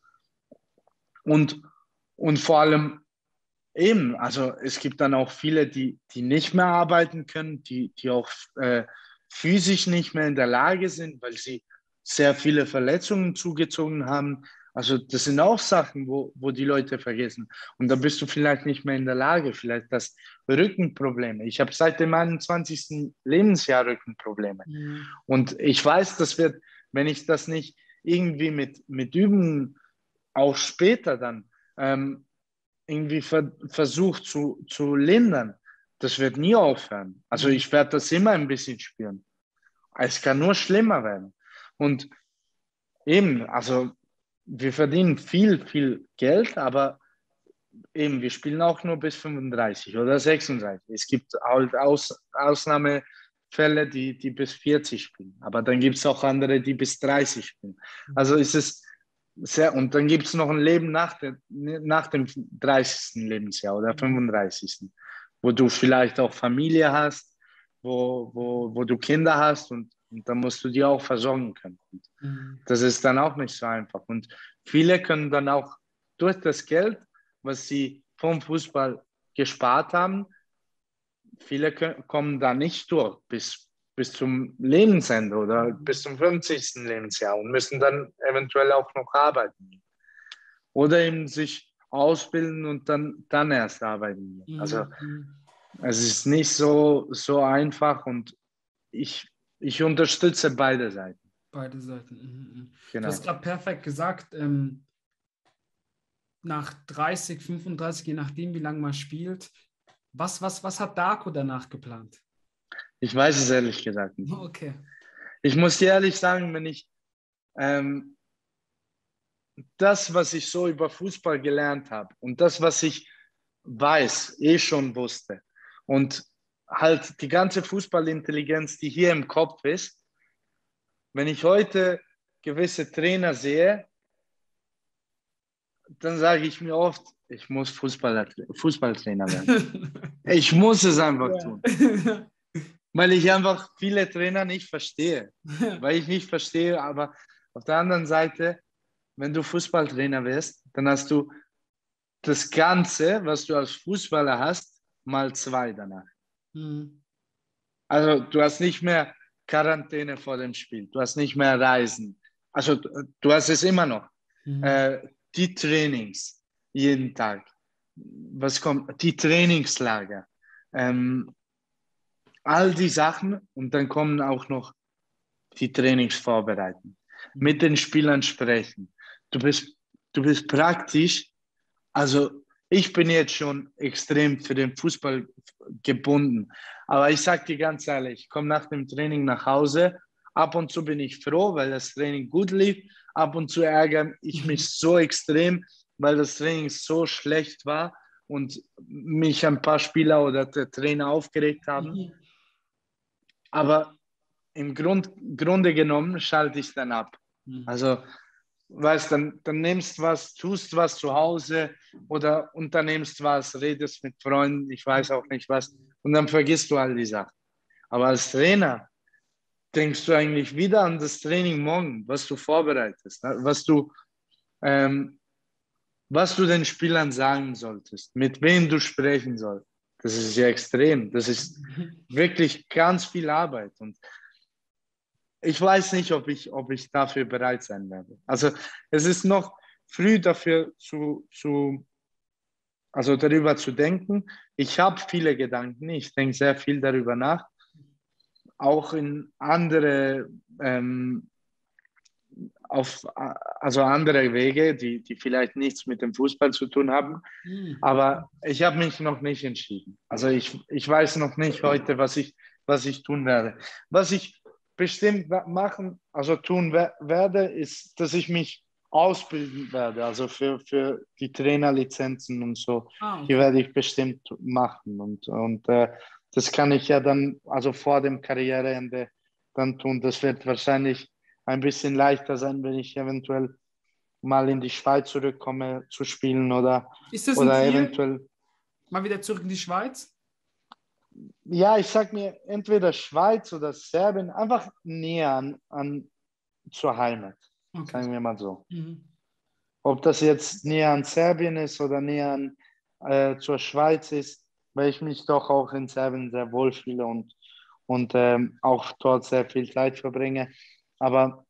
Und, und vor allem eben, also es gibt dann auch viele, die, die nicht mehr arbeiten können, die, die auch äh, physisch nicht mehr in der Lage sind, weil sie sehr viele Verletzungen zugezogen haben. Also das sind auch Sachen, wo, wo die Leute vergessen. Und da bist du vielleicht nicht mehr in der Lage, vielleicht das Rückenprobleme. Ich habe seit dem einundzwanzigsten Lebensjahr Rückenprobleme. Mhm. Und ich weiß, das wird, wenn ich das nicht irgendwie mit, mit Übungen auch später dann ähm, irgendwie ver versucht zu, zu lindern, das wird nie aufhören. Also ich werde das immer ein bisschen spüren. Es kann nur schlimmer werden. Und eben, also wir verdienen viel, viel Geld, aber eben, wir spielen auch nur bis fünfunddreißig oder sechsunddreißig. Es gibt halt Aus Ausnahmefälle, die, die bis vierzig spielen. Aber dann gibt es auch andere, die bis dreißig spielen. Also ist es sehr, und dann gibt es noch ein Leben nach, der, nach dem dreißigsten Lebensjahr oder fünfunddreißigsten wo du vielleicht auch Familie hast, wo, wo, wo du Kinder hast und, und dann musst du die auch versorgen können. Und mhm. das ist dann auch nicht so einfach. Und viele können dann auch durch das Geld, was sie vom Fußball gespart haben, viele können, kommen da nicht durch bis, bis zum Lebensende oder bis zum fünfzigsten Lebensjahr und müssen dann eventuell auch noch arbeiten. Oder eben sich ausbilden und dann, dann erst arbeiten. Mhm. Also es ist nicht so, so einfach und ich, ich unterstütze beide Seiten. Beide Seiten. Mhm. Genau. Du hast gerade perfekt gesagt, ähm, nach dreißig, fünfunddreißig, je nachdem, wie lange man spielt, was, was, was hat Darko danach geplant? Ich weiß es ehrlich gesagt nicht. Okay. Ich muss dir ehrlich sagen, wenn ich ähm, das, was ich so über Fußball gelernt habe und das, was ich weiß, eh schon wusste und halt die ganze Fußballintelligenz, die hier im Kopf ist, wenn ich heute gewisse Trainer sehe, dann sage ich mir oft, ich muss Fußballer, Fußballtrainer werden. Ich muss es einfach ja. tun. Weil ich einfach viele Trainer nicht verstehe. Weil ich nicht verstehe, aber auf der anderen Seite, wenn du Fußballtrainer wirst, dann hast du das Ganze, was du als Fußballer hast, mal zwei danach. Mhm. Also du hast nicht mehr Quarantäne vor dem Spiel, du hast nicht mehr Reisen. Also du hast es immer noch. Mhm. Äh, die Trainings jeden Tag. Was kommt? Die Trainingslager. Ähm, all die Sachen und dann kommen auch noch die Trainings vorbereiten, mit den Spielern sprechen. Du bist, du bist praktisch, also ich bin jetzt schon extrem für den Fußball gebunden, aber ich sage dir ganz ehrlich, ich komme nach dem Training nach Hause, ab und zu bin ich froh, weil das Training gut lief, ab und zu ärgere ich mich so extrem, weil das Training so schlecht war und mich ein paar Spieler oder der Trainer aufgeregt haben. Mhm. Aber im Grund, Grunde genommen schalte ich dann ab. Mhm. Also, weißt, dann, dann nimmst was, tust was zu Hause oder unternimmst was, redest mit Freunden, ich weiß auch nicht was, und dann vergisst du all die Sachen. Aber als Trainer denkst du eigentlich wieder an das Training morgen, was du vorbereitest, was du, ähm, was du den Spielern sagen solltest, mit wem du sprechen sollst. Das ist ja extrem. Das ist wirklich ganz viel Arbeit. Und ich weiß nicht, ob ich, ob ich dafür bereit sein werde. Also es ist noch früh dafür zu, zu also darüber zu denken. Ich habe viele Gedanken. Ich denke sehr viel darüber nach. Auch in andere ähm, auf also andere Wege, die, die vielleicht nichts mit dem Fußball zu tun haben. Aber ich habe mich noch nicht entschieden. Also ich, ich weiß noch nicht heute, was ich, was ich tun werde. Was ich bestimmt machen, also tun werde, ist, dass ich mich ausbilden werde. Also für, für die Trainerlizenzen und so. Ah, Die okay. werde ich bestimmt machen. Und, und äh, das kann ich ja dann, also vor dem Karriereende dann tun. Das wird wahrscheinlich ein bisschen leichter sein, wenn ich eventuell mal in die Schweiz zurückkomme zu spielen oder, Ist das ein oder Ziel, eventuell, mal wieder zurück in die Schweiz? ja, ich sag mir entweder Schweiz oder Serbien, einfach näher an, an zur Heimat, Okay. sagen wir mal so. Mhm. Ob das jetzt näher an Serbien ist oder näher an, äh, zur Schweiz ist, weil ich mich doch auch in Serbien sehr wohl fühle und, und ähm, auch dort sehr viel Zeit verbringe. Aber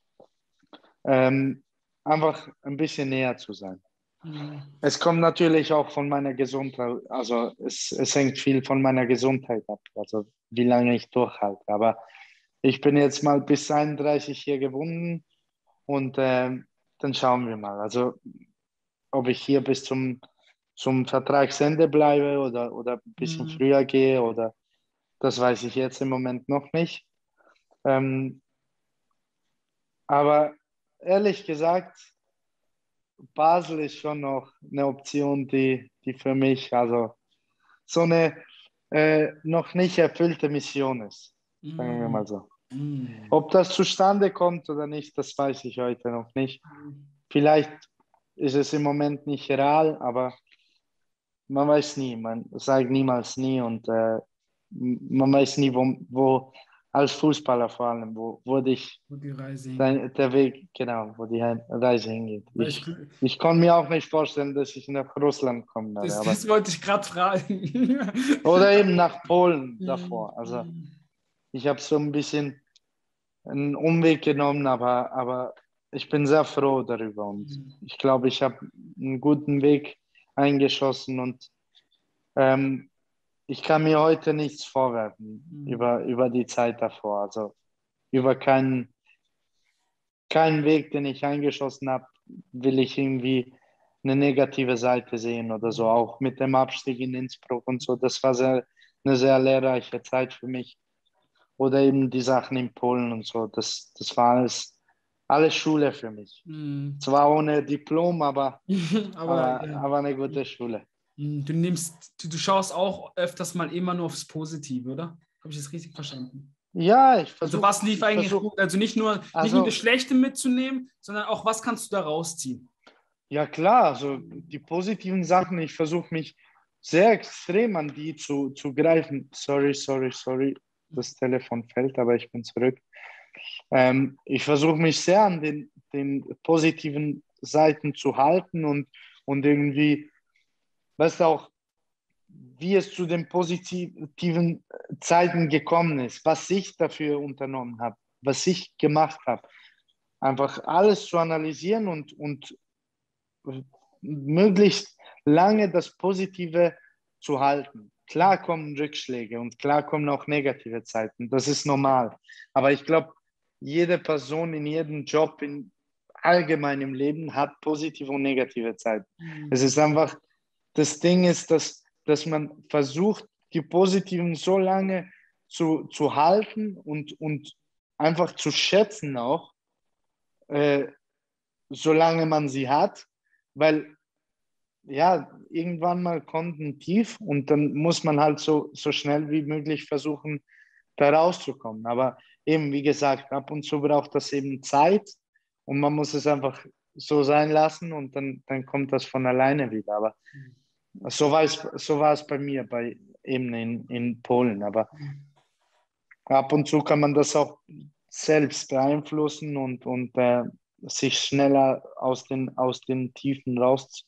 ähm, einfach ein bisschen näher zu sein. Mhm. Es kommt natürlich auch von meiner Gesundheit, also es, es hängt viel von meiner Gesundheit ab, also wie lange ich durchhalte. Aber ich bin jetzt mal bis einunddreißig hier gebunden und ähm, dann schauen wir mal. Also ob ich hier bis zum, zum Vertragsende bleibe oder, oder ein bisschen Mhm. früher gehe oder das weiß ich jetzt im Moment noch nicht. Ähm, aber ehrlich gesagt, Basel ist schon noch eine Option, die, die für mich, also so eine äh, noch nicht erfüllte Mission ist, sagen wir mal Mhm. so. Mhm. Ob das zustande kommt oder nicht, das weiß ich heute noch nicht. Vielleicht ist es im Moment nicht real, aber man weiß nie, man sagt niemals nie und äh, man weiß nie, wo, wo als Fußballer vor allem, wo, wo dich Wo die Reise hingeht. dein, der Weg, genau, wo die Reise hingeht. Weil ich, Ich, ich kann mir auch nicht vorstellen, dass ich nach Russland kommen werde, das, aber das wollte ich gerade fragen. oder eben nach Polen Mhm. davor. Also Mhm. ich habe so ein bisschen einen Umweg genommen, aber, aber ich bin sehr froh darüber und ich glaube, ich habe einen guten Weg eingeschossen und ähm, ich kann mir heute nichts vorwerfen Mhm. über, über die Zeit davor. Also über keinen, keinen Weg, den ich eingeschossen habe, will ich irgendwie eine negative Seite sehen oder so. Auch mit dem Abstieg in Innsbruck und so. Das war sehr, eine sehr lehrreiche Zeit für mich. Oder eben die Sachen in Polen und so. Das, das war alles, alles Schule für mich. Mhm. Zwar ohne Diplom, aber, Aber aber, ja. aber eine gute Schule. Mhm. Du nimmst, du, du schaust auch öfters mal immer nur aufs Positive, oder? Habe ich das richtig verstanden? Ja, ich Also versuche, was lief ich eigentlich versuche, gut? Also nicht nur, nicht nur das also Schlechte mitzunehmen, sondern auch, was kannst du da rausziehen? ja klar, also die positiven Sachen, ich versuche mich sehr extrem an die zu, zu greifen. Sorry, sorry, sorry, das Telefon fällt, aber ich bin zurück. Ähm, ich versuche mich sehr an den, den positiven Seiten zu halten und, und irgendwie, weißt du auch, wie es zu den positiven Zeiten gekommen ist, was ich dafür unternommen habe, was ich gemacht habe. Einfach alles zu analysieren und, und möglichst lange das Positive zu halten. klar kommen Rückschläge und klar kommen auch negative Zeiten. Das ist normal. Aber ich glaube, jede Person in jedem Job, in allgemein im Leben hat positive und negative Zeiten. Mhm. Es ist einfach, das Ding ist, dass, dass man versucht, die positiven so lange zu, zu halten und, und einfach zu schätzen auch, äh, solange man sie hat, weil ja, irgendwann mal kommt ein Tief und dann muss man halt so, so schnell wie möglich versuchen, da rauszukommen. Aber eben, wie gesagt, ab und zu braucht das eben Zeit und man muss es einfach so sein lassen und dann, dann kommt das von alleine wieder. Aber so war es, so war es bei mir, bei eben in, in Polen. Aber ab und zu kann man das auch selbst beeinflussen und, und äh, sich schneller aus den, aus den Tiefen rausziehen.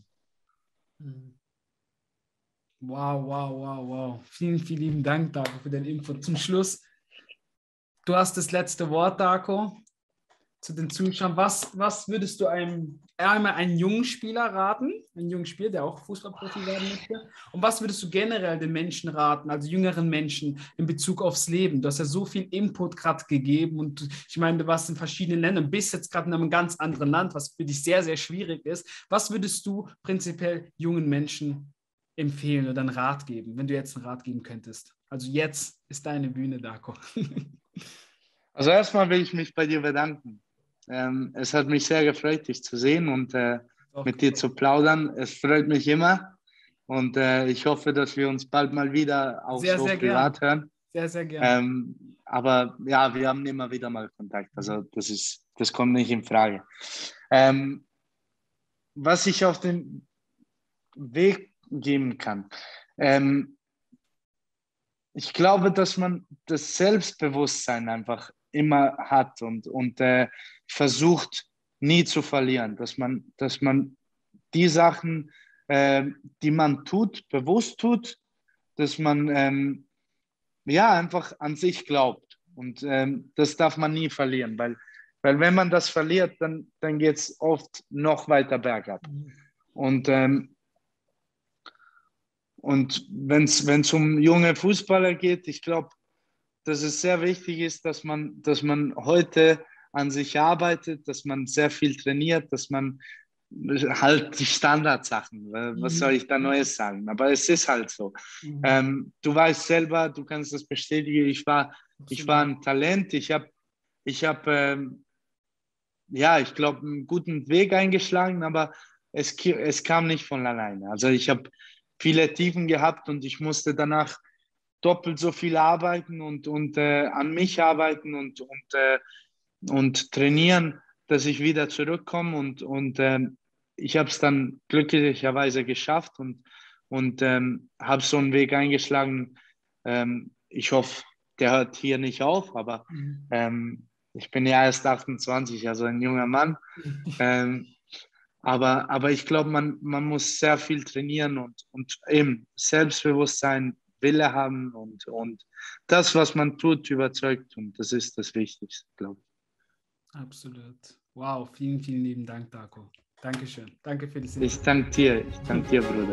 Wow, wow, wow, wow. Vielen, vielen lieben Dank, Darko, für den Input. Zum Schluss, du hast das letzte Wort, Darko, zu den Zuschauern. Was, was würdest du einem, einmal einen jungen Spieler raten, einen jungen Spieler, der auch Fußballprofi werden möchte? Und was würdest du generell den Menschen raten, also jüngeren Menschen in Bezug aufs Leben? Du hast ja so viel Input gerade gegeben und ich meine, du warst in verschiedenen Ländern, bist jetzt gerade in einem ganz anderen Land, was für dich sehr, sehr schwierig ist. Was würdest du prinzipiell jungen Menschen empfehlen oder einen Rat geben, wenn du jetzt einen Rat geben könntest? Also jetzt ist deine Bühne, Darko. Also erstmal will ich mich bei dir bedanken. Ähm, es hat mich sehr gefreut, dich zu sehen und äh, mit dir zu plaudern. Es freut mich immer und äh, ich hoffe, dass wir uns bald mal wieder auch Sehr, so sehr privat gern. hören. Sehr, sehr gern. Ähm, aber ja, wir haben immer wieder mal Kontakt. Also das ist, das kommt nicht in Frage. Ähm, was ich auf den Weg geben kann. Ähm, ich glaube, dass man das Selbstbewusstsein einfach immer hat und, und äh, versucht, nie zu verlieren. Dass man, dass man die Sachen, äh, die man tut, bewusst tut, dass man ähm, ja einfach an sich glaubt. Und ähm, das darf man nie verlieren, weil, weil wenn man das verliert, dann, dann geht es oft noch weiter bergab. Und ähm, Und wenn es um junge Fußballer geht, ich glaube, dass es sehr wichtig ist, dass man, dass man heute an sich arbeitet, dass man sehr viel trainiert, dass man halt die Standardsachen, was soll ich da Neues sagen? Aber es ist halt so. Mhm. Ähm, du weißt selber, du kannst das bestätigen, ich war, ich war ein Talent, ich habe, ich hab, ähm, ja, ich glaube, einen guten Weg eingeschlagen, aber es, es kam nicht von alleine. Also ich habe viele Tiefen gehabt und ich musste danach doppelt so viel arbeiten und, und äh, an mich arbeiten und, und, äh, und trainieren, dass ich wieder zurückkomme. Und, und äh, ich habe es dann glücklicherweise geschafft und, und ähm, habe so einen Weg eingeschlagen. Ähm, ich hoffe, der hört hier nicht auf, aber ähm, ich bin ja erst achtundzwanzig, also ein junger Mann. Ähm, aber, aber ich glaube, man, man muss sehr viel trainieren und, und eben Selbstbewusstsein, Wille haben und, und das, was man tut, überzeugt. Und das ist das Wichtigste, glaube ich. Absolut. Wow, vielen, vielen lieben Dank, Darko. Dankeschön. Danke für das Interview. Ich danke dir. Ich danke dir, Bruder.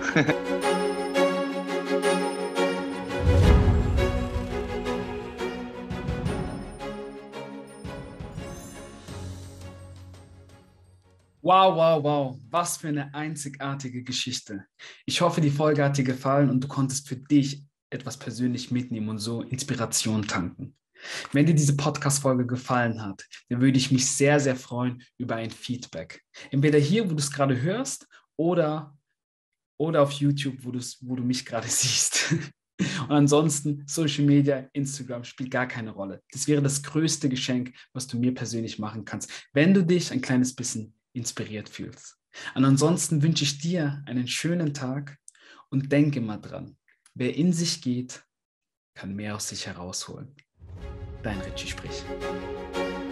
Wow, wow, wow. Was für eine einzigartige Geschichte. Ich hoffe, die Folge hat dir gefallen und du konntest für dich etwas persönlich mitnehmen und so Inspiration tanken. Wenn dir diese Podcast-Folge gefallen hat, dann würde ich mich sehr, sehr freuen über ein Feedback. Entweder hier, wo du es gerade hörst, oder, oder auf YouTube, wo, wo du mich gerade siehst. Und ansonsten, Social Media, Instagram spielt gar keine Rolle. Das wäre das größte Geschenk, was du mir persönlich machen kannst, wenn du dich ein kleines bisschen inspiriert fühlst. Und ansonsten wünsche ich dir einen schönen Tag und denke mal dran, wer in sich geht, kann mehr aus sich herausholen. Dein Richie Sprich.